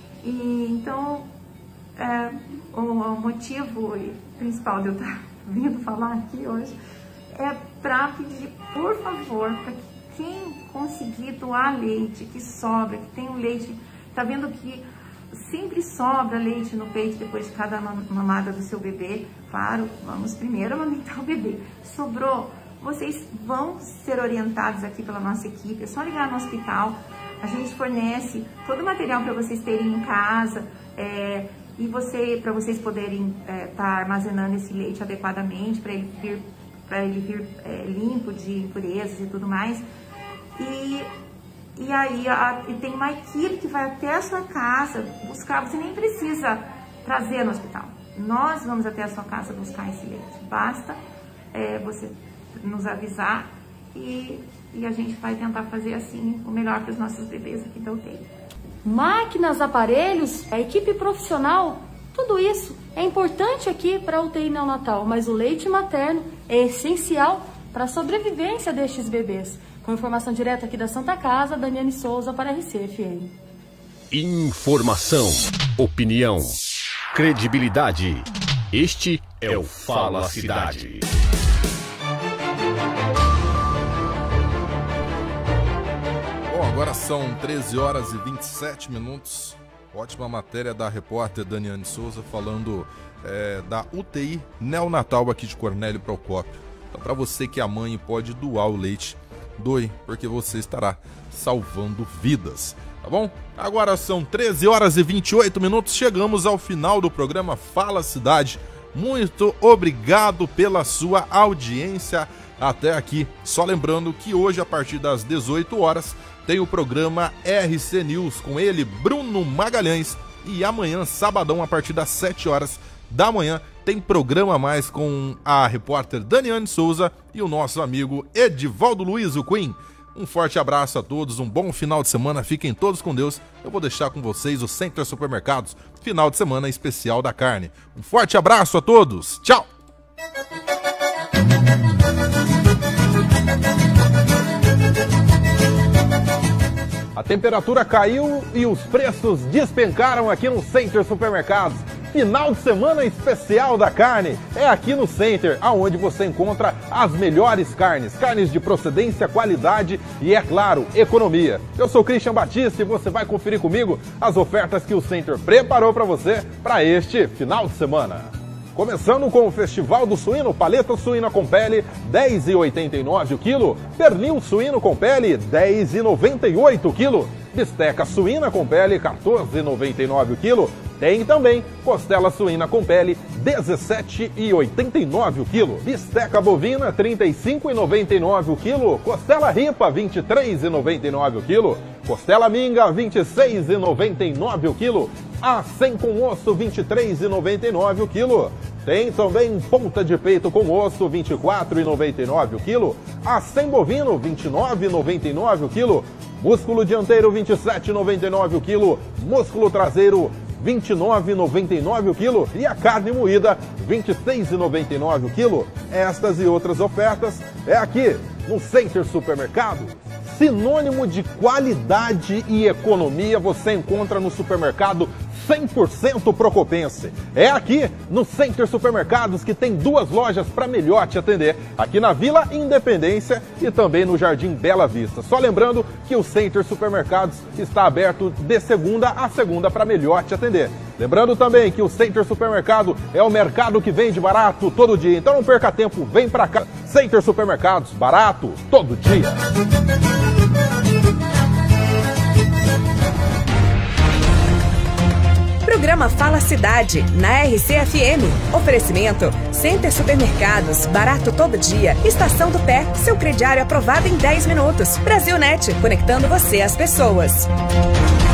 E então é, o, o motivo principal de eu estar vindo falar aqui hoje é para pedir, por favor, para que quem conseguir doar leite, que sobra, que tem o leite, tá vendo que sempre sobra leite no peito depois de cada mamada do seu bebê. Claro, vamos primeiro amamentar o bebê. Sobrou, vocês vão ser orientados aqui pela nossa equipe, é só ligar no hospital. A gente fornece todo o material para vocês terem em casa, é, e você, para vocês poderem estar é, tá armazenando esse leite adequadamente, para ele vir para ele vir é, limpo de impurezas e tudo mais. E, e aí a, e tem uma equipe que vai até a sua casa buscar, você nem precisa trazer no hospital. Nós vamos até a sua casa buscar esse leite. Basta é, você nos avisar e, e a gente vai tentar fazer assim o melhor para os nossos bebês aqui da U T I. Máquinas, aparelhos, a equipe profissional, tudo isso é importante aqui para a U T I neonatal, mas o leite materno é essencial para a sobrevivência destes bebês. Com informação direta aqui da Santa Casa, Daniane Souza para a R C F M. Informação, opinião, credibilidade. Este é o Fala Cidade. Bom, agora são treze horas e vinte e sete minutos. Ótima matéria da repórter Daniane Souza falando é, da U T I neonatal aqui de Cornélio Procópio. Então, para você que é mãe e pode doar o leite, doe, porque você estará salvando vidas, tá bom? Agora são treze horas e vinte e oito minutos, chegamos ao final do programa Fala Cidade. Muito obrigado pela sua audiência até aqui. Só lembrando que hoje, a partir das dezoito horas, tem o programa R C News com ele, Bruno Magalhães. E amanhã, sabadão, a partir das sete horas da manhã, tem programa a mais com a repórter Daniane Souza e o nosso amigo Edivaldo Luiz, o Queen. Um forte abraço a todos, um bom final de semana, fiquem todos com Deus. Eu vou deixar com vocês o Center Supermercados, final de semana especial da carne. Um forte abraço a todos, tchau! A temperatura caiu e os preços despencaram aqui no Center Supermercados. Final de semana especial da carne é aqui no Center, aonde você encontra as melhores carnes, carnes de procedência, qualidade e, é claro, economia. Eu sou o Christian Batista e você vai conferir comigo as ofertas que o Center preparou para você para este final de semana. Começando com o Festival do Suíno, paleta suína com pele, dez reais e oitenta e nove centavos o quilo. Pernil suíno com pele, dez reais e noventa e oito centavos o quilo. Bisteca suína com pele, quatorze reais e noventa e nove centavos o quilo. Tem também costela suína com pele, dezessete reais e oitenta e nove centavos o quilo. Bisteca bovina, trinta e cinco reais e noventa e nove centavos o quilo. Costela ripa, vinte e três reais e noventa e nove centavos o quilo. Costela minga, vinte e seis reais e noventa e nove centavos o quilo. A cem com osso, vinte e três reais e noventa e nove centavos o quilo. Tem também ponta de peito com osso, vinte e quatro reais e noventa e nove centavos o quilo. A cem bovino, vinte e nove reais e noventa e nove centavos o quilo. Músculo dianteiro, vinte e sete reais e noventa e nove centavos o quilo. Músculo traseiro, vinte e nove reais e noventa e nove centavos o quilo. E a carne moída, vinte e seis reais e noventa e nove centavos o quilo. Estas e outras ofertas é aqui no Center Supermercado. Sinônimo de qualidade e economia você encontra no supermercado cem por cento Procopense. É aqui no Center Supermercados, que tem duas lojas para melhor te atender. Aqui na Vila Independência e também no Jardim Bela Vista. Só lembrando que o Center Supermercados está aberto de segunda a segunda para melhor te atender. Lembrando também que o Center Supermercado é o mercado que vende barato todo dia. Então não perca tempo, vem para cá. Center Supermercados, barato todo dia. Programa Fala Cidade, na R C F M. Oferecimento, Center Supermercados, barato todo dia. Estação do Pé, seu crediário aprovado em dez minutos. Brasilnet, conectando você às pessoas.